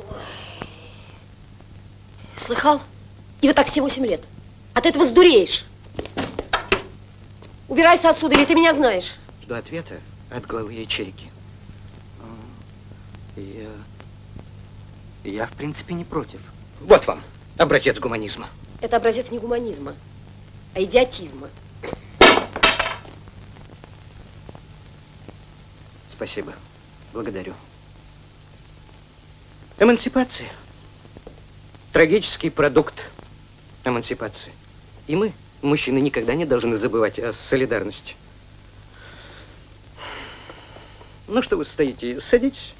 S16: Слыхал? И вот так все восемь лет. От этого сдуреешь. Убирайся отсюда, или ты меня знаешь?
S18: Жду ответа от главы ячейки.
S4: Я... Я, в принципе, не против.
S18: Вот вам образец гуманизма.
S16: Это образец не гуманизма, а идиотизма.
S18: Спасибо. Благодарю. Эмансипация. Трагический продукт эмансипации. И мы, мужчины, никогда не должны забывать о солидарности. Ну, что вы стоите? Садитесь.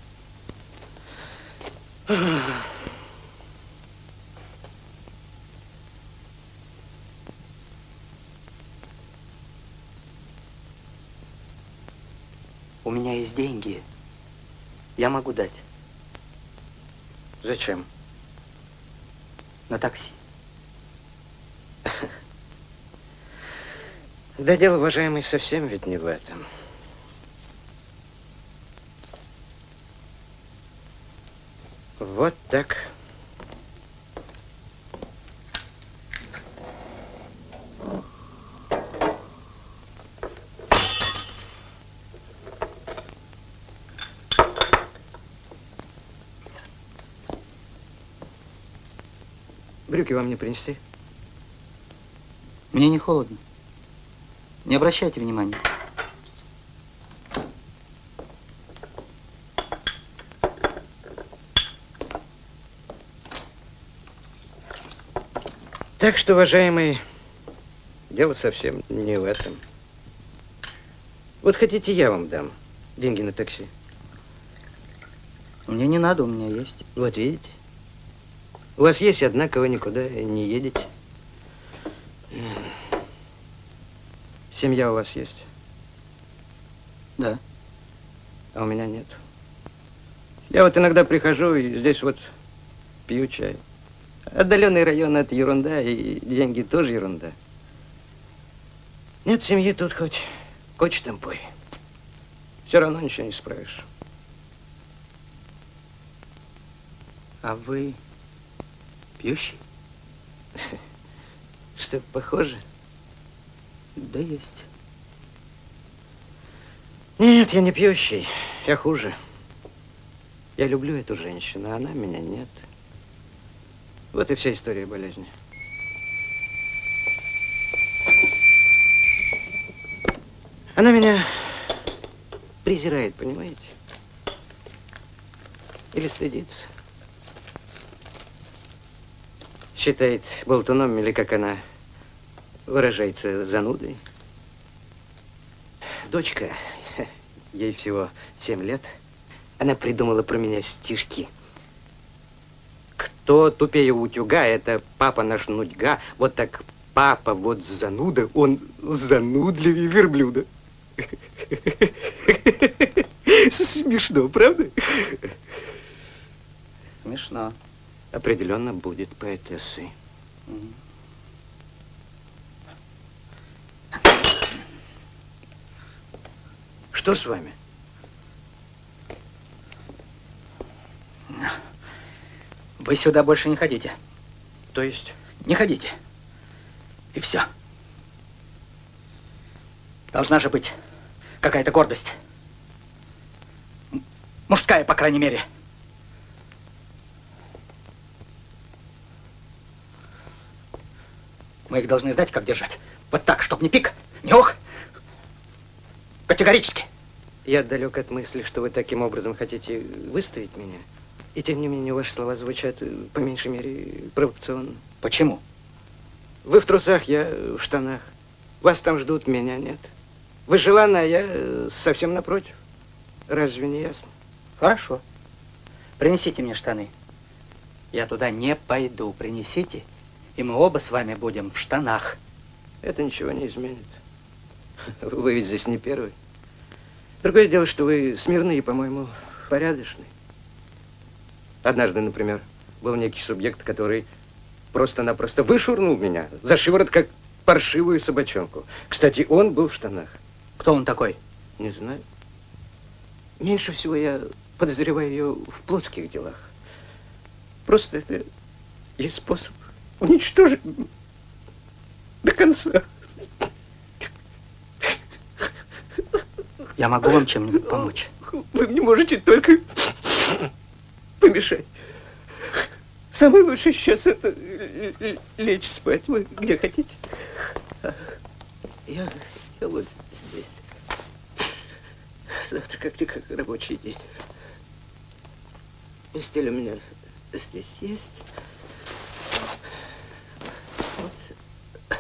S4: У меня есть деньги. Я могу дать.
S18: Зачем?
S4: На такси.
S18: Да дело, уважаемый, совсем ведь не в этом. Вот так. Брюки вам не принести?
S4: Мне не холодно. Не обращайте внимания.
S18: Так что, уважаемый, дело совсем не в этом. Вот хотите, я вам дам деньги на такси?
S4: Мне не надо, у меня есть.
S18: Вот видите? У вас есть, однако вы никуда не едете. Семья у вас есть?
S4: Да.
S18: А у меня нет. Я вот иногда прихожу и здесь вот пью чай. Отдаленный район – это ерунда, и деньги тоже ерунда. Нет семьи, тут хоть коч там пой. Все равно ничего не справишь.
S4: А вы пьющий?
S18: Что, похоже?
S4: Да есть.
S18: Нет, я не пьющий. Я хуже. Я люблю эту женщину, а она меня нет. Вот и вся история болезни. Она меня презирает, понимаете? Или стыдится. Считает болтуном, или, как она выражается, занудой. Дочка, ей всего семь лет, она придумала про меня стишки. Кто тупее утюга, это папа наш нудьга. Вот так папа вот зануда, он занудливее верблюда. Смешно, правда?
S4: Смешно.
S18: Определенно будет поэтессой.
S4: Мгм.
S18: Что с вами?
S4: Вы сюда больше не ходите.
S18: То есть?
S4: Не ходите. И все. Должна же быть какая-то гордость. М- Мужская, по крайней мере. Мы их должны знать, как держать. Вот так, чтоб ни пик, ни ох. Категорически.
S18: Я далек от мысли, что вы таким образом хотите выставить меня. И тем не менее, ваши слова звучат, э, по меньшей мере, провокационно.
S4: Почему?
S18: Вы в трусах, я в штанах. Вас там ждут, меня нет. Вы желанны, а я э, совсем напротив. Разве не ясно?
S4: Хорошо. Принесите мне штаны. Я туда не пойду. Принесите, и мы оба с вами будем в штанах.
S18: Это ничего не изменит. Вы ведь здесь не первый. Другое дело, что вы смирны и, по-моему, порядочны. Однажды, например, был некий субъект, который просто-напросто вышвырнул меня за шиворот, как паршивую собачонку. Кстати, он был в штанах.
S4: Кто он такой?
S18: Не знаю. Меньше всего я подозреваю ее в плотских делах. Просто это есть способ уничтожить до конца.
S4: Я могу вам чем-нибудь помочь?
S18: Вы мне можете только помешать. Самое лучшее сейчас это лечь спать. Вы где хотите? Я, я вот здесь. Завтра как-никак рабочий день. Постель у меня здесь есть. Вот.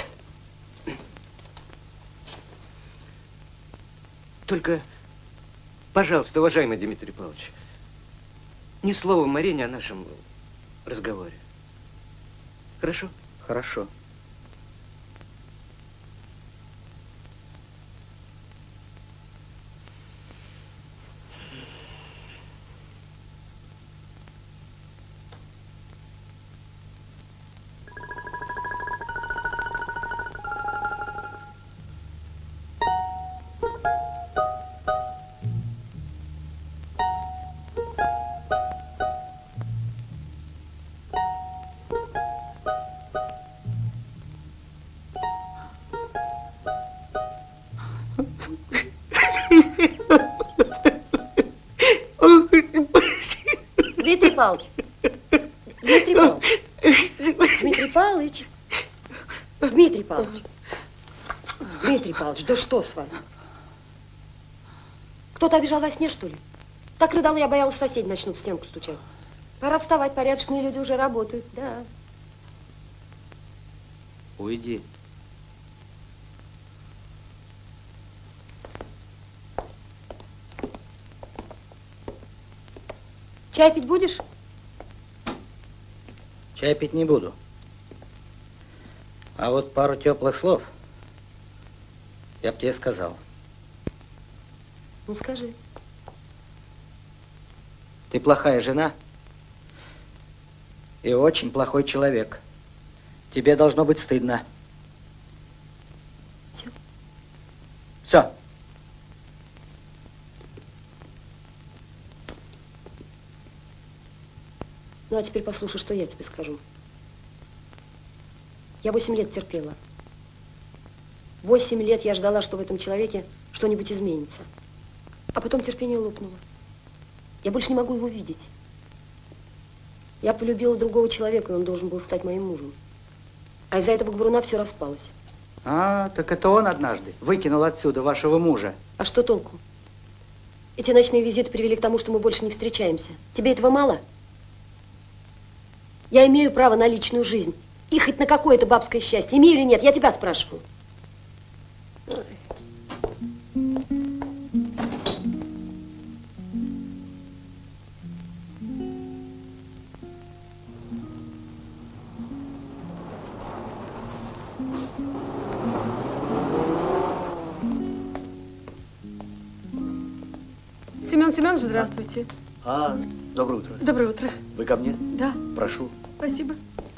S18: Только, пожалуйста, уважаемый Дмитрий Павлович, ни слова Марине о нашем разговоре. Хорошо?
S4: Хорошо.
S16: Дмитрий Павлович. Дмитрий Павлович. Дмитрий Павлович. Дмитрий Павлович. Дмитрий Павлович, да что с вами? Кто-то обижал во сне, что ли? Так рыдала, я боялась, соседи начнут в стенку стучать. Пора вставать, порядочные люди уже работают, да.
S4: Уйди.
S16: Чай пить будешь?
S4: Чай пить не буду. А вот пару теплых слов я бы тебе сказал.
S16: Ну, скажи.
S4: Ты плохая жена и очень плохой человек. Тебе должно быть стыдно.
S16: Все.
S4: Все.
S16: Ну, а теперь послушай, что я тебе скажу. Я восемь лет терпела. Восемь лет я ждала, что в этом человеке что-нибудь изменится. А потом терпение лопнуло. Я больше не могу его видеть. Я полюбила другого человека, и он должен был стать моим мужем. А из-за этого говоруна все распалось.
S4: А, так это он однажды выкинул отсюда вашего мужа.
S16: А что толку? Эти ночные визиты привели к тому, что мы больше не встречаемся. Тебе этого мало? Я имею право на личную жизнь. И хоть на какое-то бабское счастье. Имею или нет? Я тебя спрашиваю.
S2: Семен Семенович, здравствуйте.
S1: А, доброе утро.
S2: Доброе утро.
S1: Вы ко мне?
S2: Да.
S1: Прошу.
S2: Спасибо.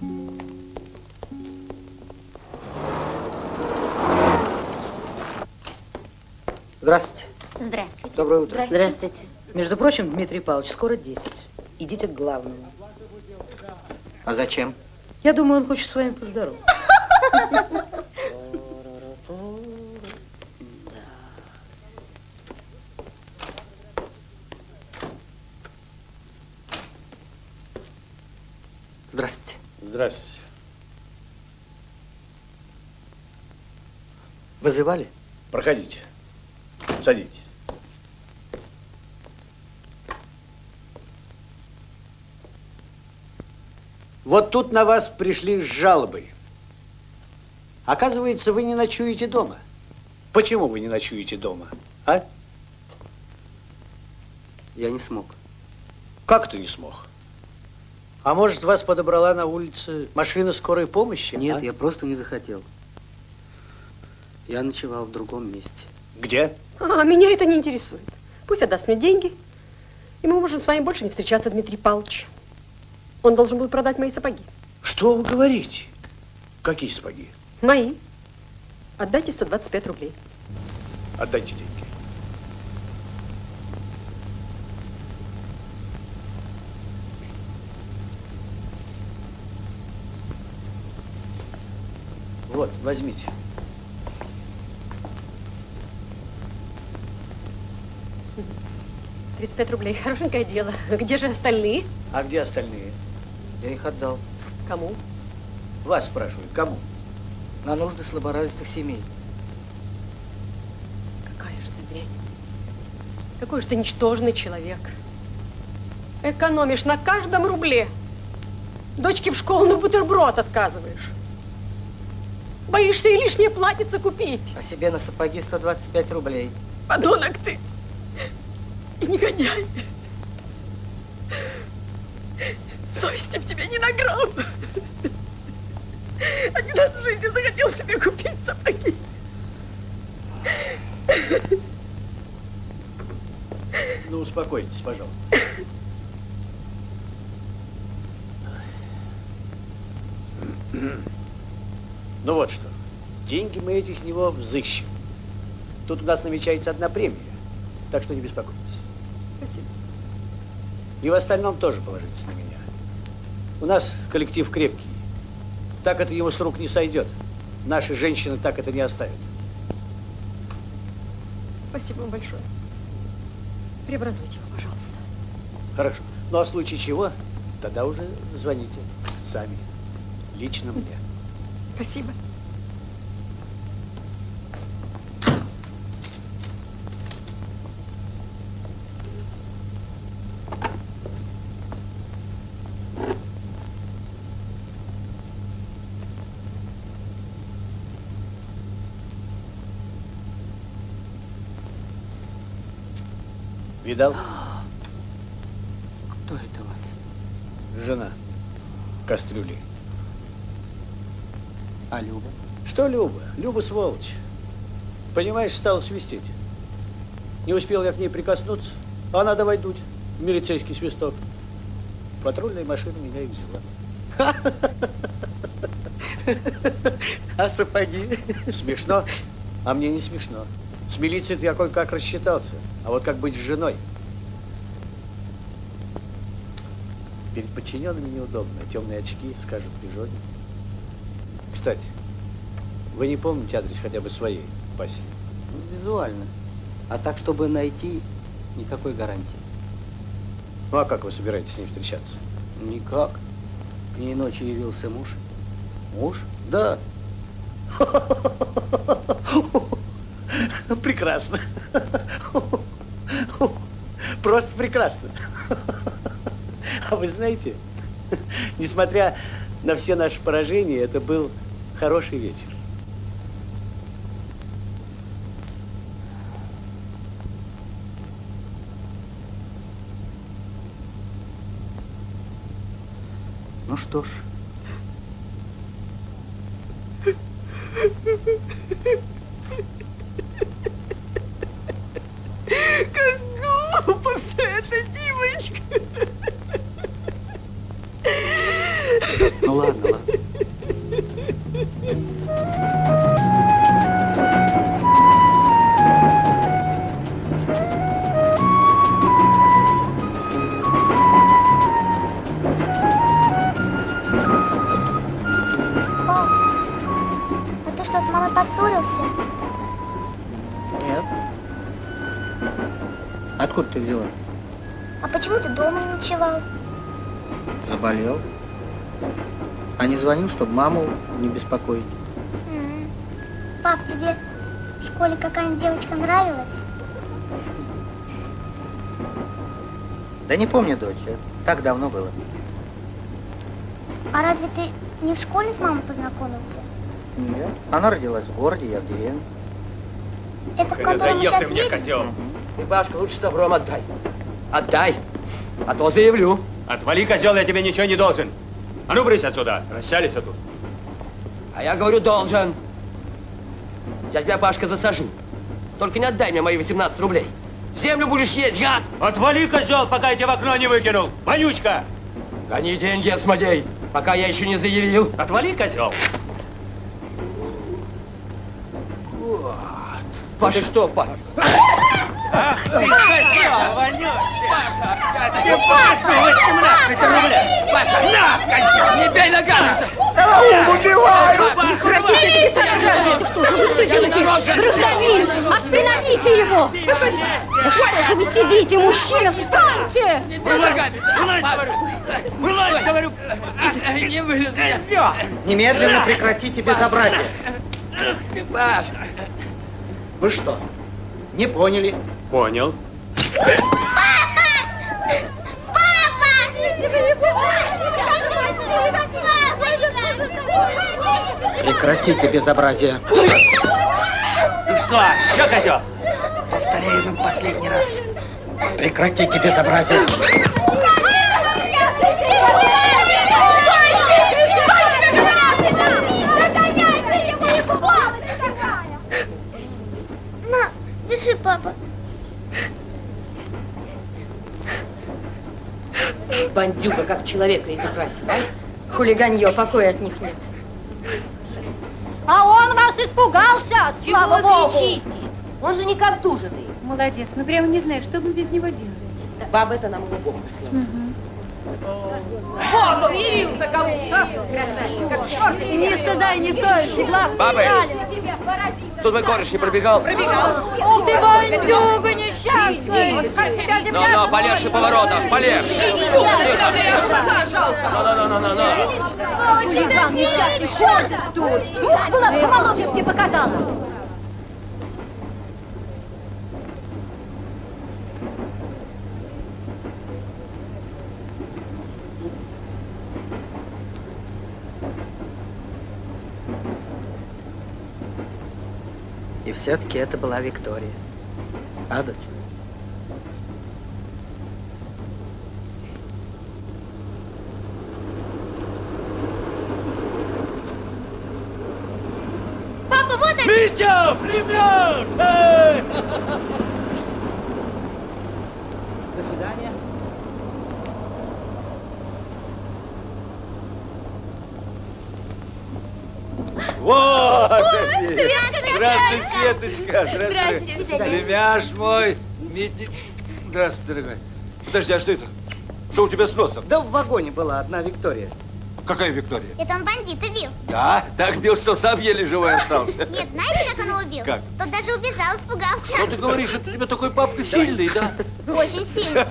S4: Здравствуйте.
S10: Здравствуйте.
S4: Доброе утро.
S10: Здравствуйте.
S8: Здравствуйте. Между прочим, Дмитрий Павлович, скоро десять. Идите к главному.
S4: А зачем?
S8: Я думаю, он хочет с вами поздороваться.
S4: Здравствуйте.
S1: Здравствуйте.
S4: Вызывали?
S1: Проходите. Садитесь. Вот тут на вас пришли с жалобой. Оказывается, вы не ночуете дома. Почему вы не ночуете дома, а?
S4: Я не смог.
S1: Как ты не смог? А может, вас подобрала на улице машина скорой помощи?
S4: Нет,
S1: а?
S4: я просто не захотел. Я ночевал в другом месте.
S1: Где?
S2: А, меня это не интересует. Пусть отдаст мне деньги, и мы можем с вами больше не встречаться, Дмитрий Павлович. Он должен был продать мои сапоги.
S1: Что вы говорите? Какие сапоги?
S2: Мои. Отдайте сто двадцать пять рублей.
S1: Отдайте деньги. Вот, возьмите.
S2: тридцать пять рублей. Хорошенькое дело. Где же остальные?
S1: А где остальные?
S4: Я их отдал.
S2: Кому?
S1: Вас спрашивают, кому?
S4: На нужды слаборазвитых семей.
S2: Какая же ты дрянь. Какой же ты ничтожный человек. Экономишь на каждом рубле. Дочке в школу на бутерброд отказываешь. Боишься и лишнее платьице купить.
S4: А себе на сапоги сто двадцать пять рублей.
S2: Подонок ты. И негодяй. Совести в тебе не на грамм. Один раз в жизни захотел себе купить сапоги.
S1: Ну, успокойтесь, пожалуйста. Ну вот что, деньги мы эти с него взыщем. Тут у нас намечается одна премия, так что не беспокойтесь.
S2: Спасибо.
S1: И в остальном тоже положитесь на меня. У нас коллектив крепкий. Так это ему с рук не сойдет. Наши женщины так это не оставят.
S2: Спасибо вам большое. Преобразуйте его, пожалуйста.
S1: Хорошо. Ну а в случае чего, тогда уже звоните сами. Лично мне.
S2: Спасибо.
S1: Видал?
S4: Кто это у вас?
S1: Жена. Кастрюли.
S4: А Люба?
S1: Что Люба? Люба сволочь. Понимаешь, стала свистеть. Не успел я к ней прикоснуться, а она давай дуть в милицейский свисток. Патрульная машина меня и взяла.
S4: А сапоги?
S1: Смешно? А мне не смешно. С милицией-то я кое-как рассчитался. А вот как быть с женой? Перед подчиненными неудобно. Темные очки, скажут, пижоне. Кстати, вы не помните адрес хотя бы своей пассии?
S4: Ну, визуально. А так, чтобы найти, никакой гарантии.
S1: Ну, а как вы собираетесь с ней встречаться?
S4: Никак. К ней ночью явился муж.
S1: Муж? Да. Прекрасно. Просто прекрасно. А вы знаете, несмотря на все наши поражения, это был хороший вечер.
S4: Ну что ж.
S2: Как глупо все это, Димочка!
S19: ты что, с мамой поссорился?
S4: Нет. Откуда ты взяла?
S19: А почему ты дома не ночевал?
S4: Заболел. А не звонил, чтобы маму не беспокоить.
S19: М. Пап, тебе в школе какая-нибудь девочка нравилась?
S4: Да не помню, дочь. Это так давно было.
S19: А разве ты не в школе с мамой познакомился?
S4: Нет. Она родилась в городе, я в деревне.
S19: Это в котором мы сейчас едем?
S1: козел.
S20: Ты, Пашка, лучше добром отдай. Отдай, а то заявлю.
S1: Отвали, козел, я тебе ничего не должен. А ну, брысь отсюда, расселись тут.
S20: А я говорю, должен. Я тебя, Пашка, засажу. Только не отдай мне мои восемнадцать рублей. Землю будешь есть, гад!
S1: Отвали, козел, пока я тебя в окно не выкинул. Вонючка!
S20: Гони деньги, Асмодей, пока я еще не заявил.
S1: Отвали, козел.
S20: Вот. Паша, ты что, Паша?
S1: Ах ты, козел, вонючий! Паша! Тебе Паша восемнадцать рублей!
S20: Паша,
S1: на, козел!
S20: Не бей ногами!
S1: Убиваю!
S16: Прекратите содержание! Это что же вы сидите? Гражданин, остановите его! Да что же вы сидите, мужчина, встаньте!
S1: Вылазь, говорю!
S20: Не вылез!
S1: Все!
S4: Немедленно прекратите безобразие.
S20: Ах ты, Паша!
S4: Вы что, не поняли?
S1: Понял.
S4: Прекратите безобразие.
S1: Ну что, все, козел?
S4: Повторяю вам последний раз. Прекратите безобразие.
S19: На, держи, папа.
S6: Бандюга, как человека изобразил, а?
S16: Хулиганье, покоя от них нет.
S3: А он вас испугался, слава
S6: Чего
S3: богу.
S6: кричите? Он же не контуженный.
S7: Молодец, ну прямо не знаю, что мы без него делали.
S6: Баба это нам Бог послал. Вот он явился, кому?
S16: Как черт, ни стыда и ни совести, глаз
S20: Бабы, тут мой кореш не пробегал.
S16: Пробегал.
S3: Ух ты, бандюга несчастный.
S20: Ну-ну, полегче поворотом, полегче. Ну-ну-ну-ну-ну.
S16: Хулиган несчастный ходит тут. Ух, была бы помоложе, тебе показала.
S4: И все-таки это была Виктория. А, дочь?
S3: Папа, вот они.
S1: Митя, племяш! Эй!
S4: До свидания.
S21: Вот
S3: Ой,
S21: они!
S3: Светка
S21: Здравствуй,
S3: какая!
S21: Светочка!
S3: Здравствуйте,
S21: Здравствуй! Племяш мой! Мити... Здравствуй, дорогой. Подожди, а что это? Что у тебя с носом?
S4: Да в вагоне была одна Виктория.
S21: Какая Виктория?
S19: Это он бандита бил.
S21: Да, так бил, что сам еле живой остался.
S19: Нет, знаете, как он его убил?
S21: Как?
S19: Тот даже убежал, испугался.
S21: Что ты говоришь? Это у тебя такой папка сильный, да?
S19: Очень сильно.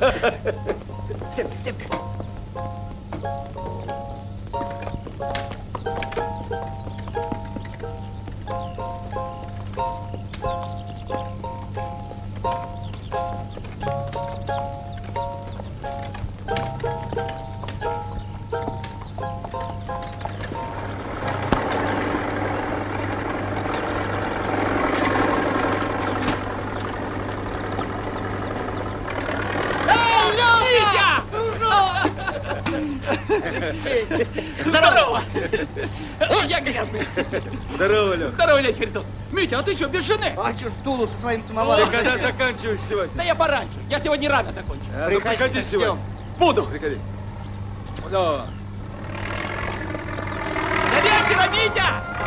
S5: Здорово! Я грязный.
S21: Здорово, Лёх.
S5: Здорово, Лев Феридон. Митя, а ты что, без жены?
S4: А что, стулу со своим
S21: Ты
S4: самоваром?
S21: когда заканчиваешь сегодня?
S5: Да я пораньше. Я сегодня рано закончу.
S21: А, ну приходи сегодня.
S5: Буду.
S21: Приходи.
S5: Ну. До вечера, Митя!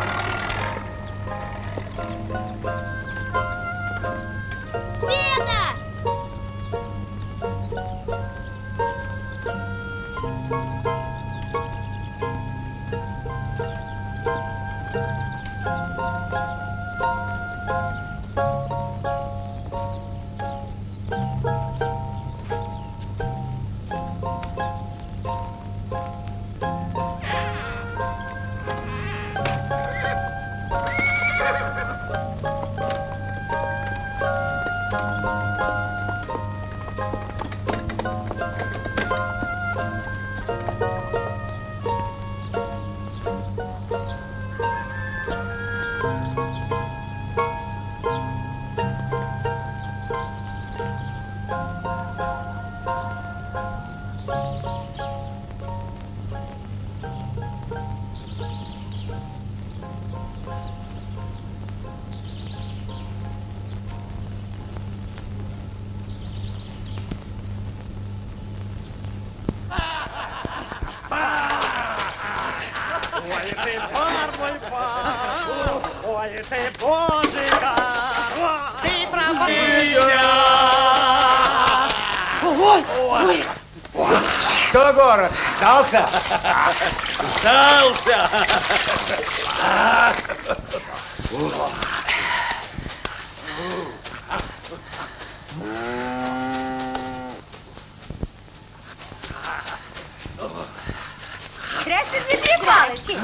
S3: Света!
S21: Что, город, сдался?
S1: Сдался!
S3: Здравствуй, Дмитрий Павлович!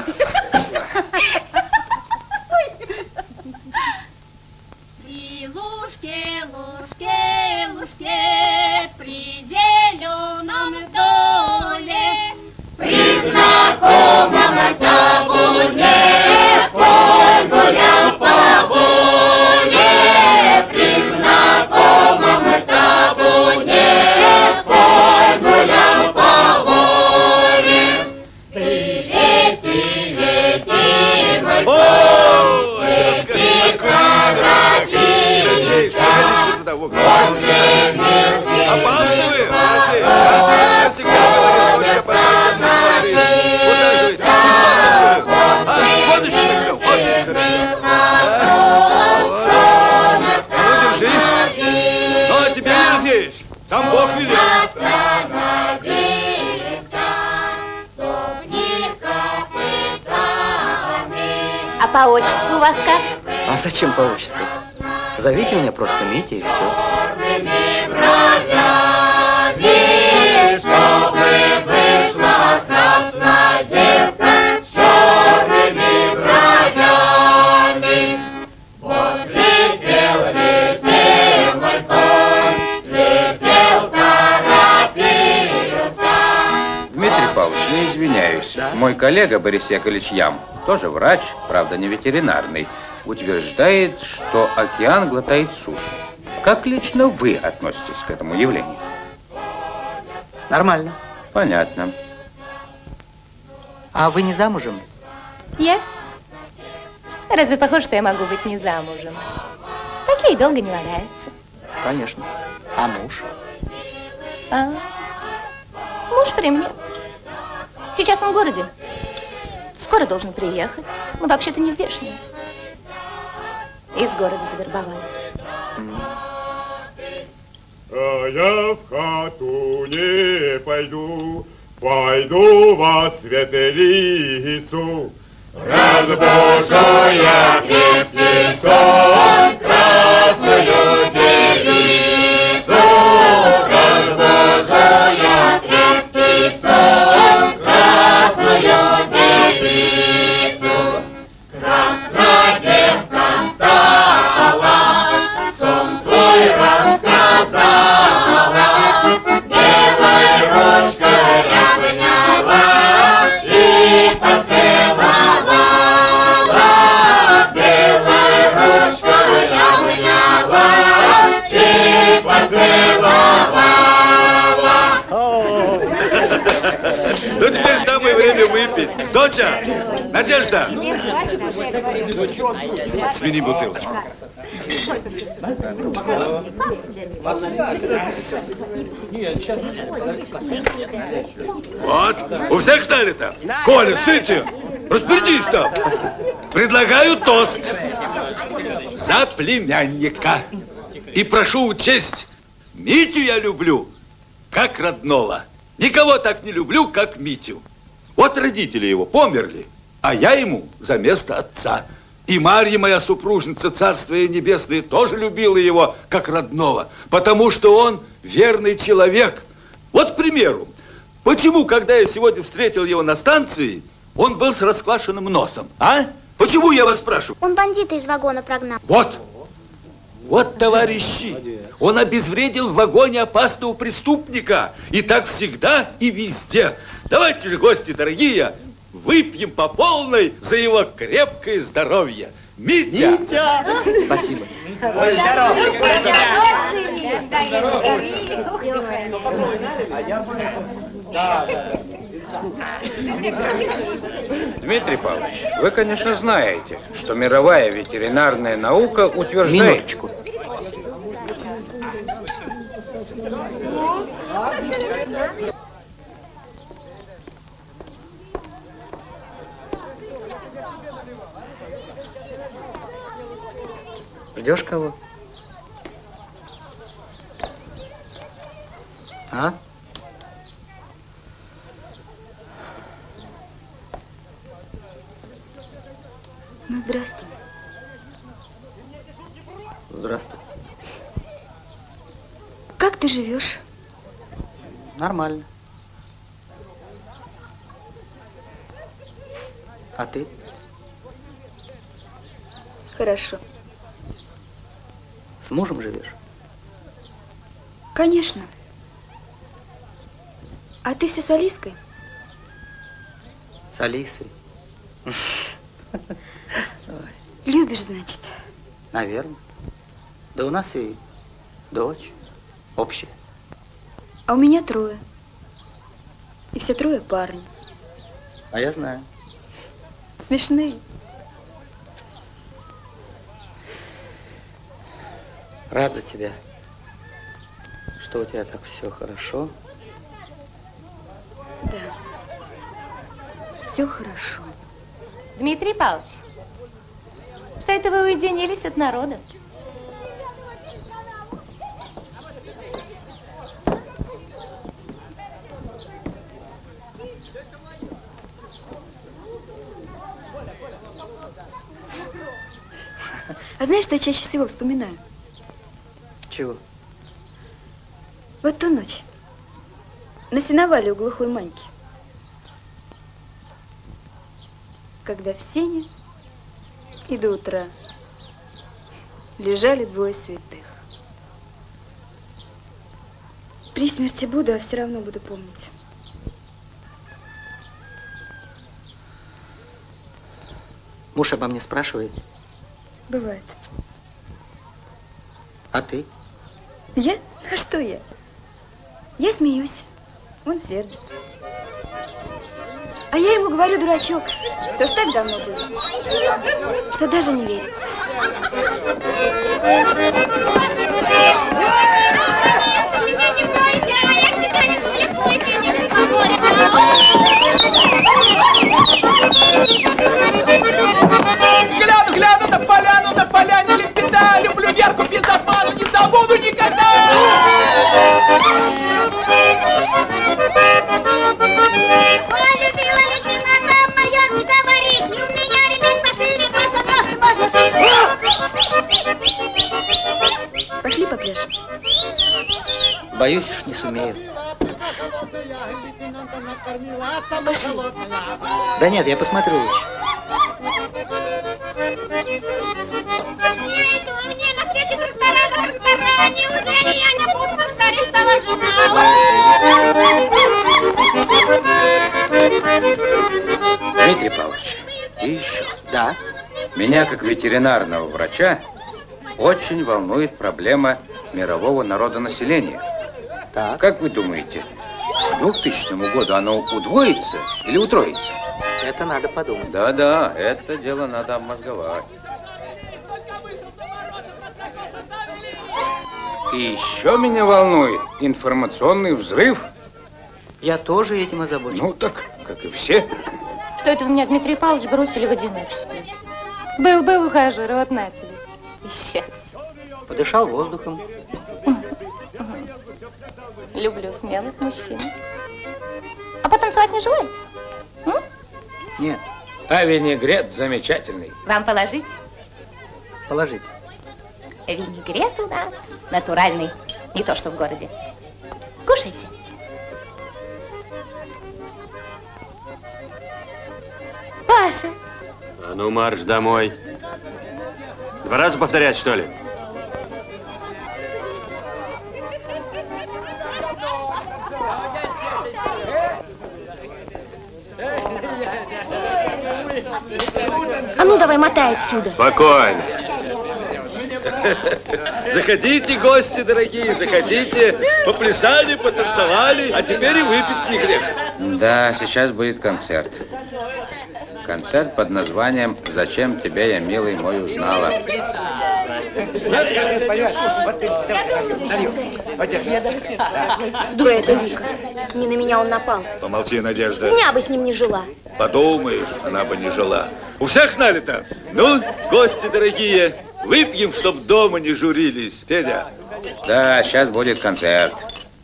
S3: При лужке, лужке, лужке, при зеленом доле, при знакомом табуре, поль гулял по воле, при знакомом табуре, поль гулял по воле. Лети, лети, мой конь, лети, торопись, он следил тебе.
S21: Опаздываем? Я всегда говорил, что подальше от машины. Усаживайтесь. А, с водочкой начнем. Очень хорошо. Ну, держи. Ну, а тебе, Ергеевич, сам Бог велел.
S6: А по отчеству у вас как?
S4: А зачем по отчеству? Зовите меня просто Митя и все.
S3: Чтобы вышла красная девка с черными бровями. Вот летел, летел мой конь, летел, торопился.
S12: Дмитрий Павлович, я извиняюсь. Да? Мой коллега Борис Яковлевич Ям, тоже врач, правда не ветеринарный, утверждает, что океан глотает сушу. Как лично вы относитесь к этому явлению?
S4: Нормально.
S12: Понятно.
S4: А вы не замужем?
S9: Я? Разве похоже, что я могу быть не замужем? Такие долго не валяются.
S4: Конечно. А муж?
S9: А, муж при мне. Сейчас он в городе. Скоро должен приехать. Мы вообще-то не здешние. Из города завербовались.
S22: А я в хату не пойду, пойду во светлицу. Разбужу я крепкий сон, красную девицу. Разбужу я крепкий сон, красную девицу. Красная девка встала, сон свой рассказала, белой ручкой обняла и поцеловала, белой ручкой обняла и поцеловала.
S21: Ну, теперь самое время выпить. Доча, Надежда, смени бутылочку. Вот, у всех налито. Коля, сыты, распорядись там. Предлагаю тост за племянника. И прошу учесть, Митю я люблю, как родного. Никого так не люблю, как Митю. Вот родители его померли, а я ему за место отца. И Марья, моя супружница, царствие небесное, тоже любила его как родного, потому что он верный человек. Вот, к примеру, почему, когда я сегодня встретил его на станции, он был с расквашенным носом, а? Почему, я вас спрашиваю?
S19: Он бандита из вагона прогнал.
S21: Вот, вот, товарищи, он обезвредил в вагоне опасного преступника. И так всегда и везде. Давайте же, гости дорогие, выпьем по полной за его крепкое здоровье. Митя!
S4: Митя! Спасибо.
S21: Ой, здорово!
S12: Дмитрий Павлович, вы, конечно, знаете, что мировая ветеринарная наука утверждает...
S4: Минуточку. Ждешь кого? А?
S11: Ну, здравствуй.
S4: Здравствуй.
S11: Как ты живешь?
S4: Нормально. А ты?
S11: Хорошо.
S4: С мужем живешь?
S11: Конечно. А ты все с Алиской?
S4: С Алисой.
S11: Любишь, значит?
S4: Наверное. Да у нас и дочь общая.
S11: А у меня трое. И все трое парни.
S4: А я знаю.
S11: Смешные.
S4: Рад за тебя, что у тебя так все хорошо.
S11: Да. Все хорошо.
S9: Дмитрий Павлович, что это вы уединились от народа?
S11: А знаешь, что я чаще всего вспоминаю?
S4: Чего?
S11: Вот ту ночь. На сеновале у глухой Маньки. Когда в сене и до утра лежали двое святых. При смерти буду, а все равно буду помнить.
S4: Муж обо мне спрашивает.
S11: Бывает.
S4: А ты?
S11: Я? А что я? Я смеюсь, он сердится. А я ему говорю, дурачок, то ж так давно было, что даже не верится.
S5: Гляну, гляну на поляну, на поляне лебеда, люблю Верку без обману, не забуду никогда!
S22: Полюбила лейтенанта, майор не говорит, и у меня ремень пошире, босоножки можно шить.
S11: Пошли попляшем.
S4: Боюсь, уж не сумею.
S11: Пошли.
S4: Да нет, я посмотрю лучше.
S22: Нету мне на свете ресторана, ресторана, неужели я не буду, что арестова жена?
S12: Дмитрий Павлович, и еще.
S4: Да?
S12: Меня, как ветеринарного врача, очень волнует проблема мирового народонаселения.
S4: Так.
S12: Как вы думаете, к двухтысячному году оно удвоится или утроится?
S4: Это надо подумать.
S12: Да-да, это дело надо обмозговать. И еще меня волнует информационный взрыв.
S4: Я тоже этим озабочен.
S12: Ну так, как и все.
S9: Что это вы меня, Дмитрий Павлович, бросили в одиночестве? Был-был ухажер, вот на тебе. Исчез.
S4: Подышал воздухом.
S9: Люблю смелых мужчин. А потанцевать не желаете? М?
S4: Нет,
S12: А винегрет замечательный.
S9: Вам положить?
S4: Положить.
S9: Винегрет у нас натуральный, не то что в городе. Кушайте. Паша.
S13: А ну, марш домой. Два раза повторять, что ли?
S11: А ну давай, мотай отсюда.
S13: Спокойно.
S21: Заходите, гости дорогие, заходите. Поплясали, потанцевали, а теперь и выпить не грех.
S12: Да, сейчас будет концерт. Концерт под названием «Зачем тебя, я, милый мой, узнала».
S11: Дура это Вика. Не на меня он напал.
S21: Помолчи, Надежда.
S11: Дня бы с ним не жила.
S21: Подумаешь, она бы не жила. У всех налито. Ну, гости дорогие, выпьем, чтоб дома не журились. Федя.
S12: Да, сейчас будет концерт.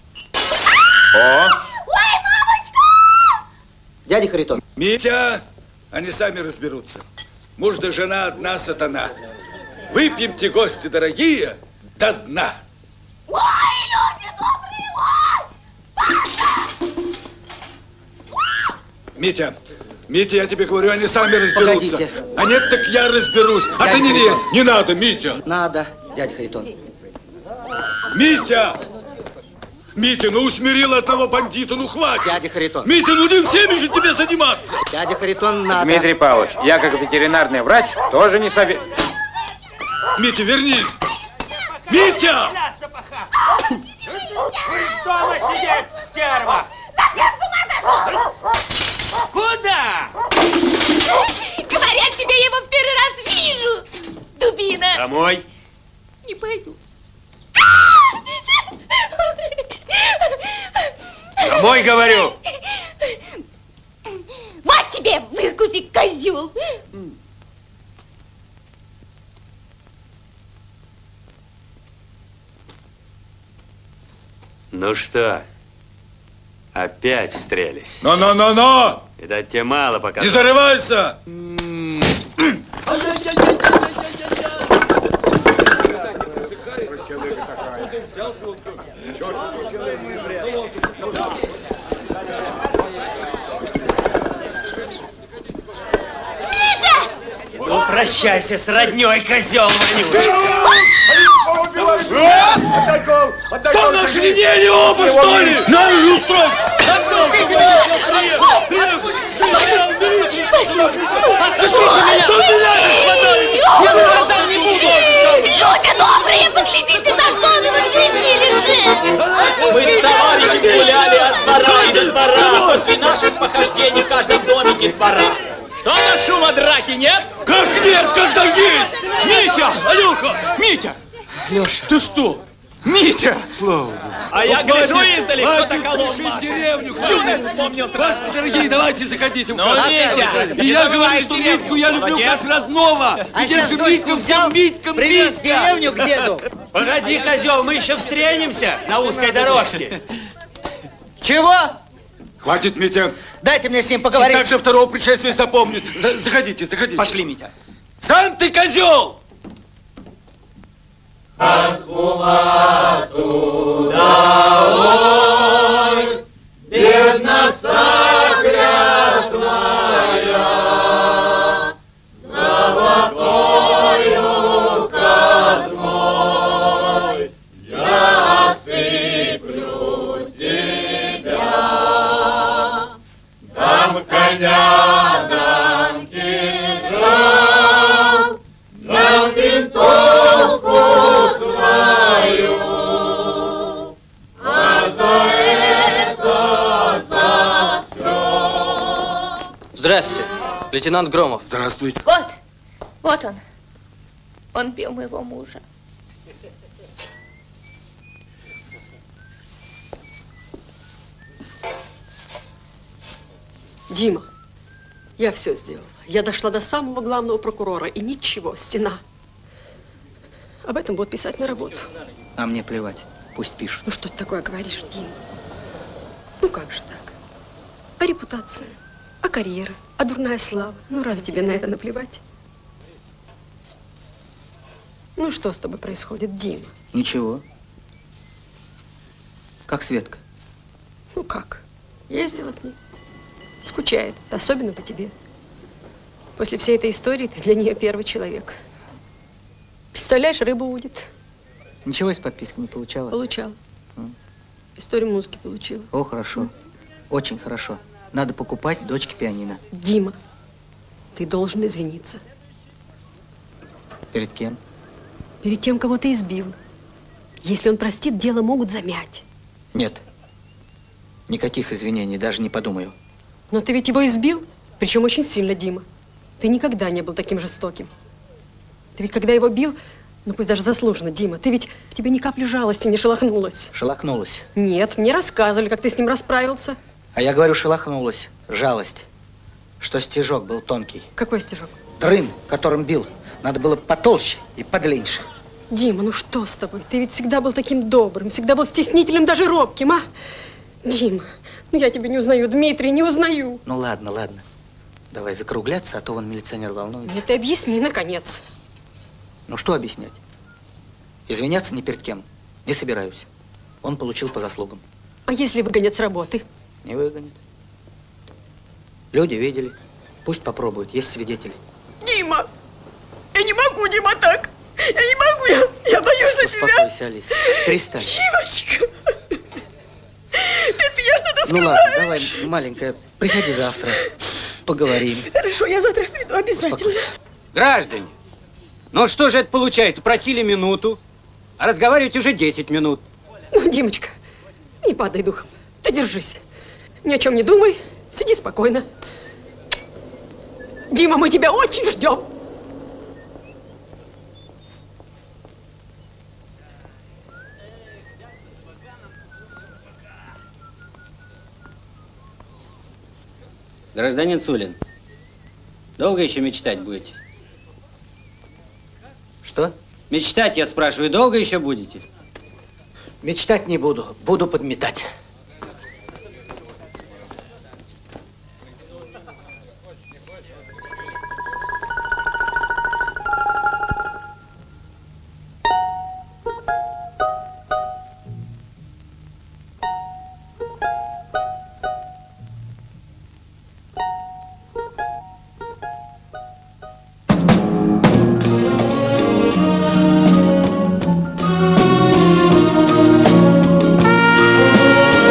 S21: О!
S4: Ой, мамочка! Дядя Харитон.
S21: Митя, они сами разберутся. Муж да жена одна сатана. Выпьемте, гости дорогие, до дна.
S22: Ой, люди добрые, ой!
S21: Митя, Митя, я тебе говорю, они сами разберутся.
S4: Погодите.
S21: А нет, так я разберусь. А
S4: Дядя
S21: ты не
S4: Харитон.
S21: лезь. Не надо, Митя.
S4: Надо, дядя Харитон.
S21: Митя! Митя, ну усмирил одного бандита, ну хватит.
S4: Дядя Харитон.
S21: Митя, ну не всеми же тебе заниматься.
S4: Дядя Харитон, надо.
S12: Дмитрий Павлович, я как ветеринарный врач тоже не советую.
S21: Митя, вернись. Митя!
S5: Будешь дома сидеть, стерва! Куда?
S22: Говорят тебе, я его в первый раз вижу! Дубина!
S13: Домой.
S22: Не пойду.
S13: Домой, говорю.
S22: Вот тебе выкуси, козел!
S13: Ну что, опять встрелись?
S21: Но-но-но-но!
S13: Видать, тебе мало показалось.
S21: Не зарывайся!
S13: Ну, прощайся с роднёй, козел вонючий.
S21: Кто на свинье оба, что ли? На, и устрой!
S22: Люди добрые, поглядите, на что он в жизни лежит!
S5: Мы с товарищем гуляли от двора и до двора. После наших похождений в каждом доме детвора. Что на шума драки нет?
S21: Как нет, когда есть! Митя! Алёха! Митя!
S5: Леша.
S21: Ты что?
S5: Митя!
S21: Слава
S5: А я гляжу издали, кто-то колонн
S21: в
S5: машет.
S21: деревню.
S5: Юность вспомнил.
S21: Вас, дорогие, давайте заходите.
S5: Ну,
S21: входите.
S5: Митя,
S21: И
S5: не
S21: я
S5: забывай
S21: говорю, что
S5: деревню.
S21: Митьку я люблю
S5: Молодец.
S21: как родного.
S4: А
S21: И
S4: сейчас
S21: держу
S4: дочку
S21: Митькам
S4: взял,
S21: всем Митькам
S4: привез в
S21: Митька.
S4: деревню к деду.
S13: Погоди, козел, мы еще встретимся на узкой дорожке.
S4: Чего?
S21: Хватит, Митя.
S4: Дайте мне с ним
S21: И
S4: поговорить.
S21: так до второго пришествия запомнит. За- заходите, заходите.
S5: Пошли, Митя.
S21: Сам ты козел!
S5: Бедна сагля твоя, золотою казной я осыплю тебя. Дам коня, дам кинжал, дам винтовку свою, а за это, за все.
S17: Здрасте, лейтенант Громов.
S21: Здравствуйте.
S9: Вот, вот он. Он бил моего мужа.
S2: Дима, я все сделала. Я дошла до самого главного прокурора, и ничего, стена. Об этом будут писать на работу.
S4: А мне плевать, пусть пишут.
S2: Ну что ты такое говоришь, Дима? Ну как же так? А репутация? А А карьера? А дурная слава? Ну, разве тебе на это наплевать? Ну, что с тобой происходит, Дима?
S4: Ничего. Как Светка?
S2: Ну, как? Ездила к ней. Скучает, особенно по тебе. После всей этой истории ты для нее первый человек. Представляешь, рыба удит.
S4: Ничего из подписки не получала?
S2: Получала.
S4: М.
S2: Историю музыки получила.
S4: О, хорошо. М. Очень хорошо. Надо покупать дочке пианино.
S2: Дима, ты должен извиниться.
S4: Перед кем?
S2: Перед тем, кого ты избил. Если он простит, дело могут замять.
S4: Нет. Никаких извинений, даже не подумаю.
S2: Но ты ведь его избил, причем очень сильно, Дима. Ты никогда не был таким жестоким. Ты ведь когда его бил, ну пусть даже заслуженно, Дима, ты ведь в тебе ни капли жалости не шелохнулась.
S4: Шелохнулась.
S2: Нет, мне рассказывали, как ты с ним расправился.
S4: А я говорю, шелохнулась. Жалость. Что стежок был тонкий.
S2: Какой стежок?
S4: Дрын, которым бил. Надо было потолще и подлиннее.
S2: Дима, ну что с тобой? Ты ведь всегда был таким добрым, всегда был стеснительным, даже робким, а? Дима, ну я тебя не узнаю, Дмитрий, не узнаю.
S4: Ну ладно, ладно. Давай закругляться, а то вон милиционер волнуется.
S2: Нет, ты объясни, наконец.
S4: Ну что объяснять? Извиняться ни перед кем не собираюсь. Он получил по заслугам.
S2: А если выгонят с работы?
S4: Не выгонят. Люди видели. Пусть попробуют, есть свидетели.
S2: Дима, я не могу, Дима, так. Я не могу, я, я боюсь за тебя.
S4: Успокойся, Алиса. Перестань.
S2: Димочка, ты от меня что-то
S4: Ну
S2: скрываешь.
S4: ладно, давай, маленькая, приходи завтра, поговорим.
S2: Хорошо, я завтра приду обязательно.
S14: Граждане, ну что же это получается? Просили минуту, а разговаривать уже десять минут.
S2: Ну, Димочка, не падай духом, ты держись. Ни о чем не думай, сиди спокойно. Дима, мы тебя очень ждем.
S14: Гражданин Сулин, долго еще мечтать будете?
S4: Что?
S14: Мечтать, я спрашиваю, долго еще будете?
S4: Мечтать не буду, буду подметать.
S3: Thank you.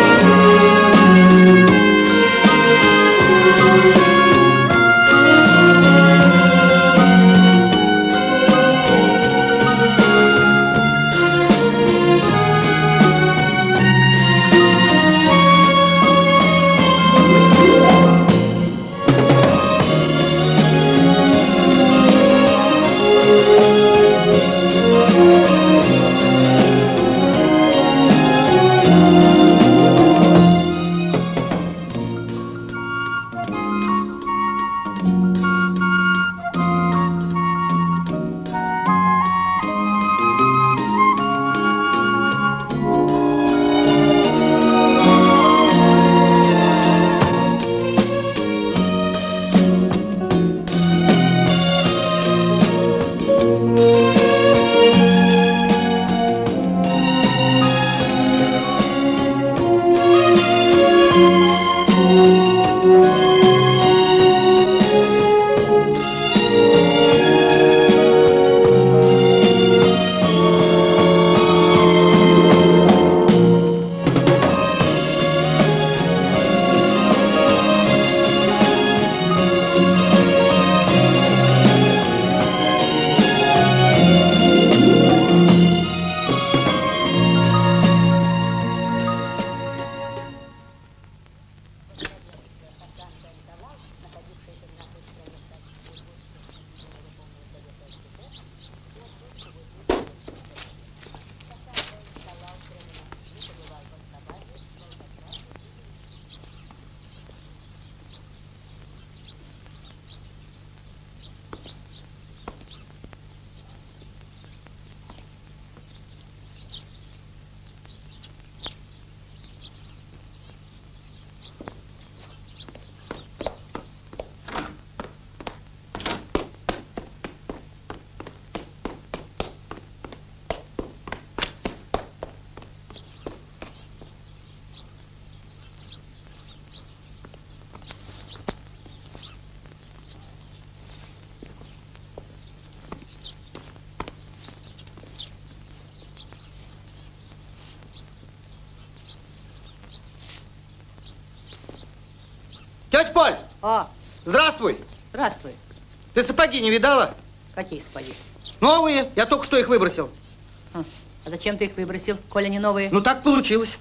S4: Тетя Поль!
S16: А,
S4: Здравствуй!
S16: здравствуй.
S4: Ты сапоги не видала?
S16: Какие сапоги?
S4: Новые. Я только что их выбросил.
S16: А, а зачем ты их выбросил, коли они новые?
S4: Ну, так получилось.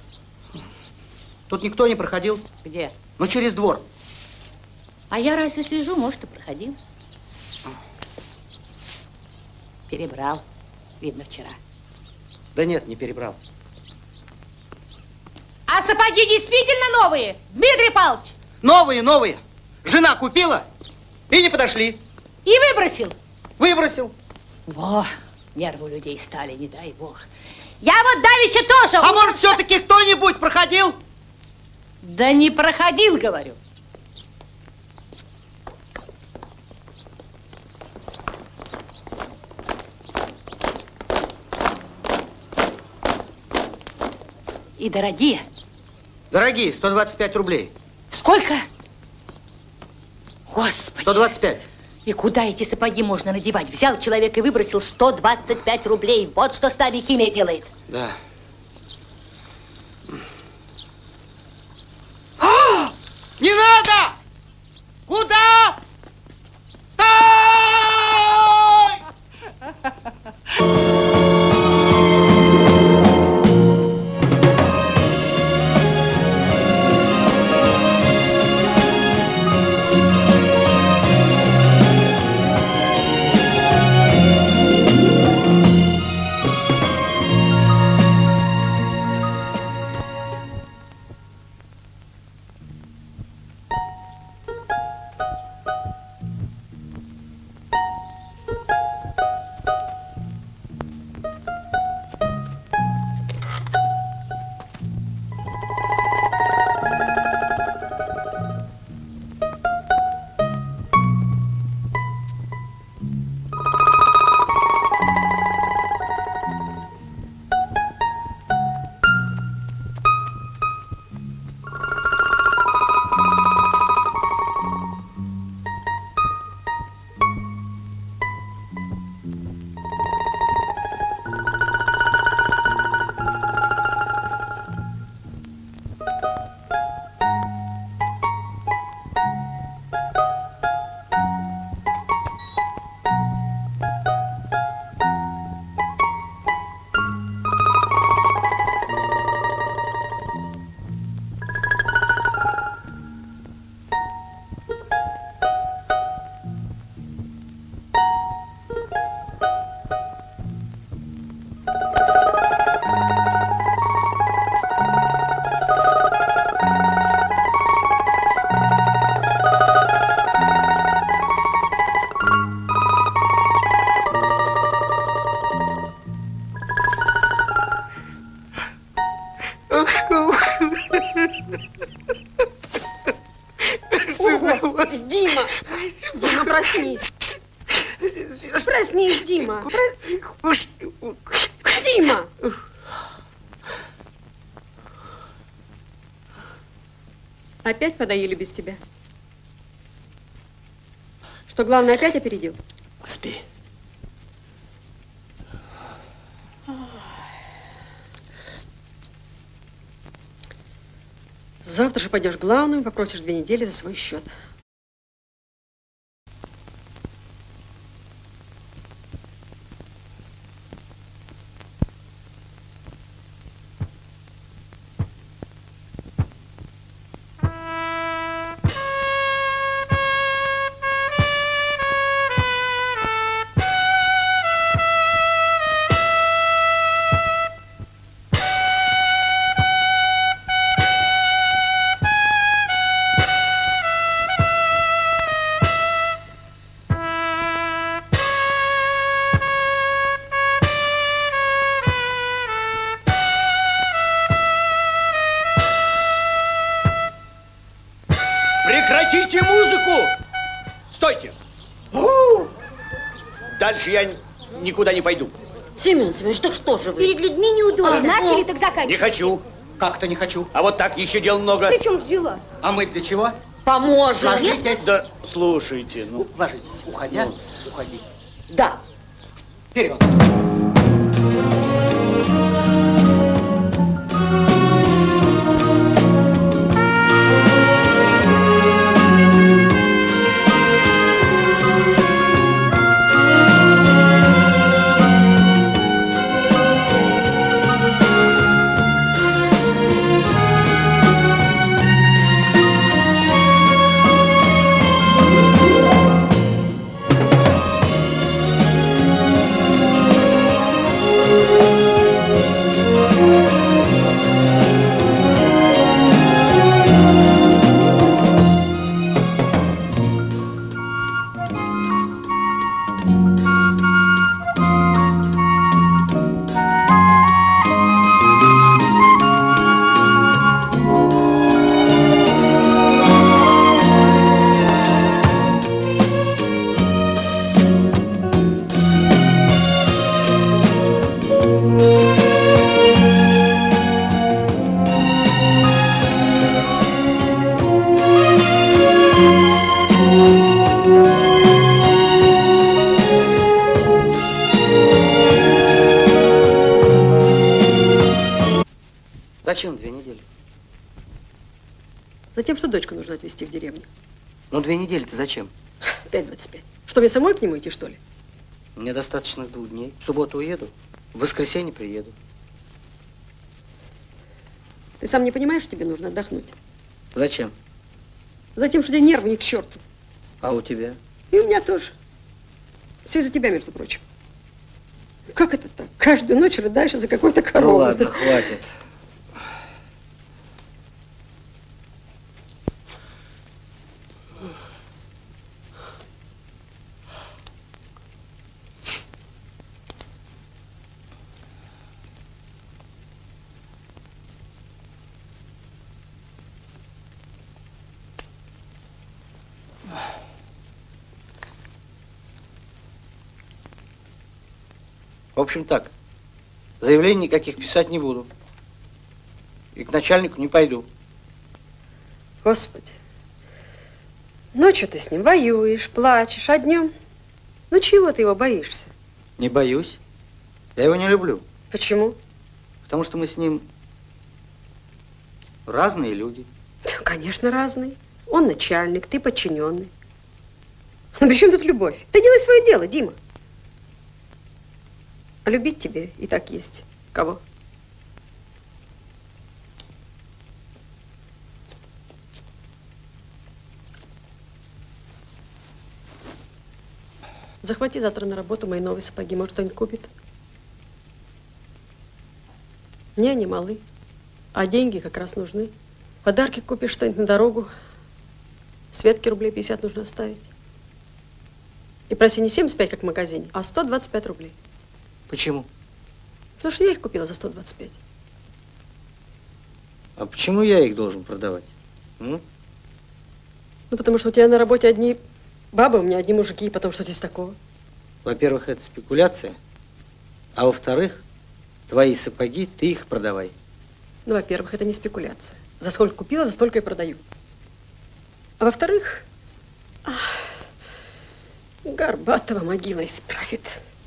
S4: Тут никто не проходил.
S16: Где?
S4: Ну, через двор.
S16: А я разве слежу, может, и проходил. Перебрал. Видно, вчера.
S4: Да нет, не перебрал.
S16: А сапоги действительно новые, Дмитрий Павлович?
S4: Новые, новые. Жена купила и не подошли.
S16: И выбросил?
S4: Выбросил.
S16: Во, нервы у людей стали, не дай бог. Я вот давеча тоже...
S4: А может, все-таки кто-нибудь проходил?
S16: Да не проходил, говорю. И дорогие?
S4: Дорогие, сто двадцать пять рублей.
S16: Сколько? Господи.
S4: сто двадцать пять.
S16: И куда эти сапоги можно надевать? Взял человек и выбросил сто двадцать пять рублей. Вот что с нами химия делает.
S4: Да.
S16: А!
S4: Не надо! Куда?
S2: Дима! Дима, проснись! Проснись, Дима! Дима! Опять подоили без тебя? Что, главное, опять опередил?
S20: Спи.
S2: Завтра же пойдешь главным, попросишь две недели за свой счет.
S1: Прекратите музыку! Стойте! Дальше я никуда не пойду.
S6: Семен Семенович, так что же вы?
S11: Перед людьми неудобно.
S6: А,
S11: начали, так заканчивайте.
S1: Не хочу.
S4: Как-то не хочу.
S1: А вот так еще дел много.
S11: При чем дела?
S4: А мы для чего?
S6: Поможем.
S4: Ложитесь.
S1: Да, слушайте, ну.
S4: Ложитесь. Уходя, ну. Уходи.
S6: Да.
S4: Вперед. Зачем две недели?
S2: Затем, что дочку нужно отвезти в деревню.
S4: Ну, две недели-то зачем?
S2: пять двадцать пять. Что, мне самой к нему идти, что ли?
S4: Мне достаточно двух дней. В субботу уеду, в воскресенье приеду.
S2: Ты сам не понимаешь, что тебе нужно отдохнуть?
S4: Зачем?
S2: Затем, что у тебя нервы не к черту.
S4: А у тебя?
S2: И у меня тоже. Все из-за тебя, между прочим. Как это так? Каждую ночь рыдаешь за какой-то коровой.
S4: Ну ладно, хватит. В общем так, заявлений никаких писать не буду. И к начальнику не пойду.
S2: Господи. Ночью ты с ним воюешь, плачешь, а днем? Ну чего ты его боишься?
S4: Не боюсь. Я его не люблю.
S2: Почему?
S4: Потому что мы с ним разные люди.
S2: Конечно, разные. Он начальник, ты подчиненный. Ну при чем тут любовь? Ты делай свое дело, Дима. А любить тебе и так есть. Кого? Захвати завтра на работу мои новые сапоги. Может, кто-нибудь купит? Не, они малы. А деньги как раз нужны. Подарки купишь, что-нибудь на дорогу. Светке рублей пятьдесят нужно оставить. И проси не семьдесят пять, как в магазине, а сто двадцать пять рублей.
S4: Почему?
S2: Потому что я их купила за сто двадцать пять.
S4: А почему я их должен продавать? М?
S2: Ну, потому что у тебя на работе одни бабы, у меня одни мужики, и потом что здесь такого?
S4: Во-первых, это спекуляция. А во-вторых, твои сапоги, ты их продавай.
S2: Ну, во-первых, это не спекуляция. За сколько купила, за столько и продаю. А во-вторых, Горбатова могила исправит.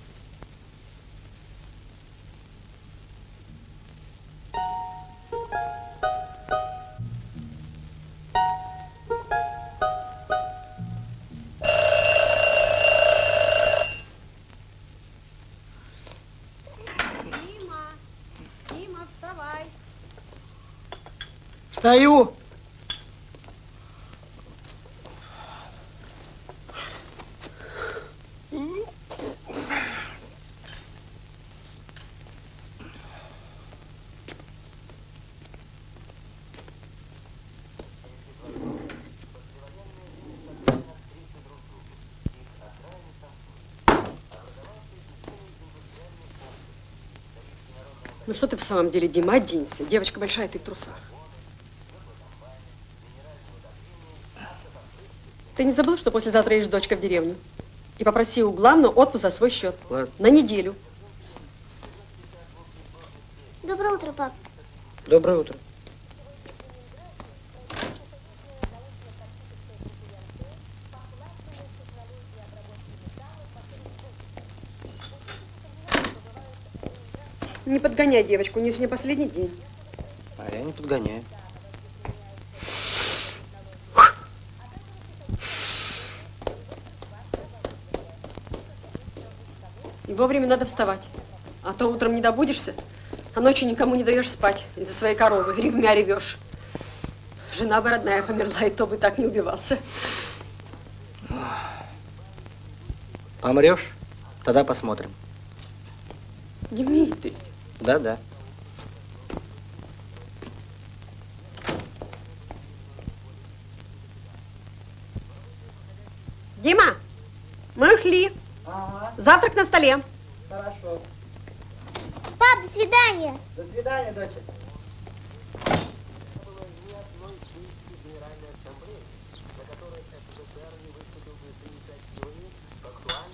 S4: Встаю.
S2: Ну что ты в самом деле, Дима, оденься. Девочка большая, ты в трусах. Ты не забыл, что послезавтра едешь с дочкой в деревню? И попроси у главного отпуск за свой счет.
S4: Ладно.
S2: На неделю.
S19: Доброе утро, пап.
S4: Доброе утро.
S2: Не подгоняй девочку, у нее сегодня последний день.
S4: А я не подгоняю.
S2: И вовремя надо вставать. А то утром не добудешься, а ночью никому не даешь спать из-за своей коровы. Ревмя ревешь. Жена бы родная померла, и то бы так не убивался.
S4: Помрешь? Тогда посмотрим.
S2: Дмитрий.
S4: Да-да.
S2: Дима, мы ушли.
S4: Ага.
S2: Завтрак на столе.
S4: Хорошо.
S19: Пап, до свидания.
S4: До свидания, доча.
S15: Генеральной Ассамблеи, на которой СССР не выступил бы с инициативами в актуальной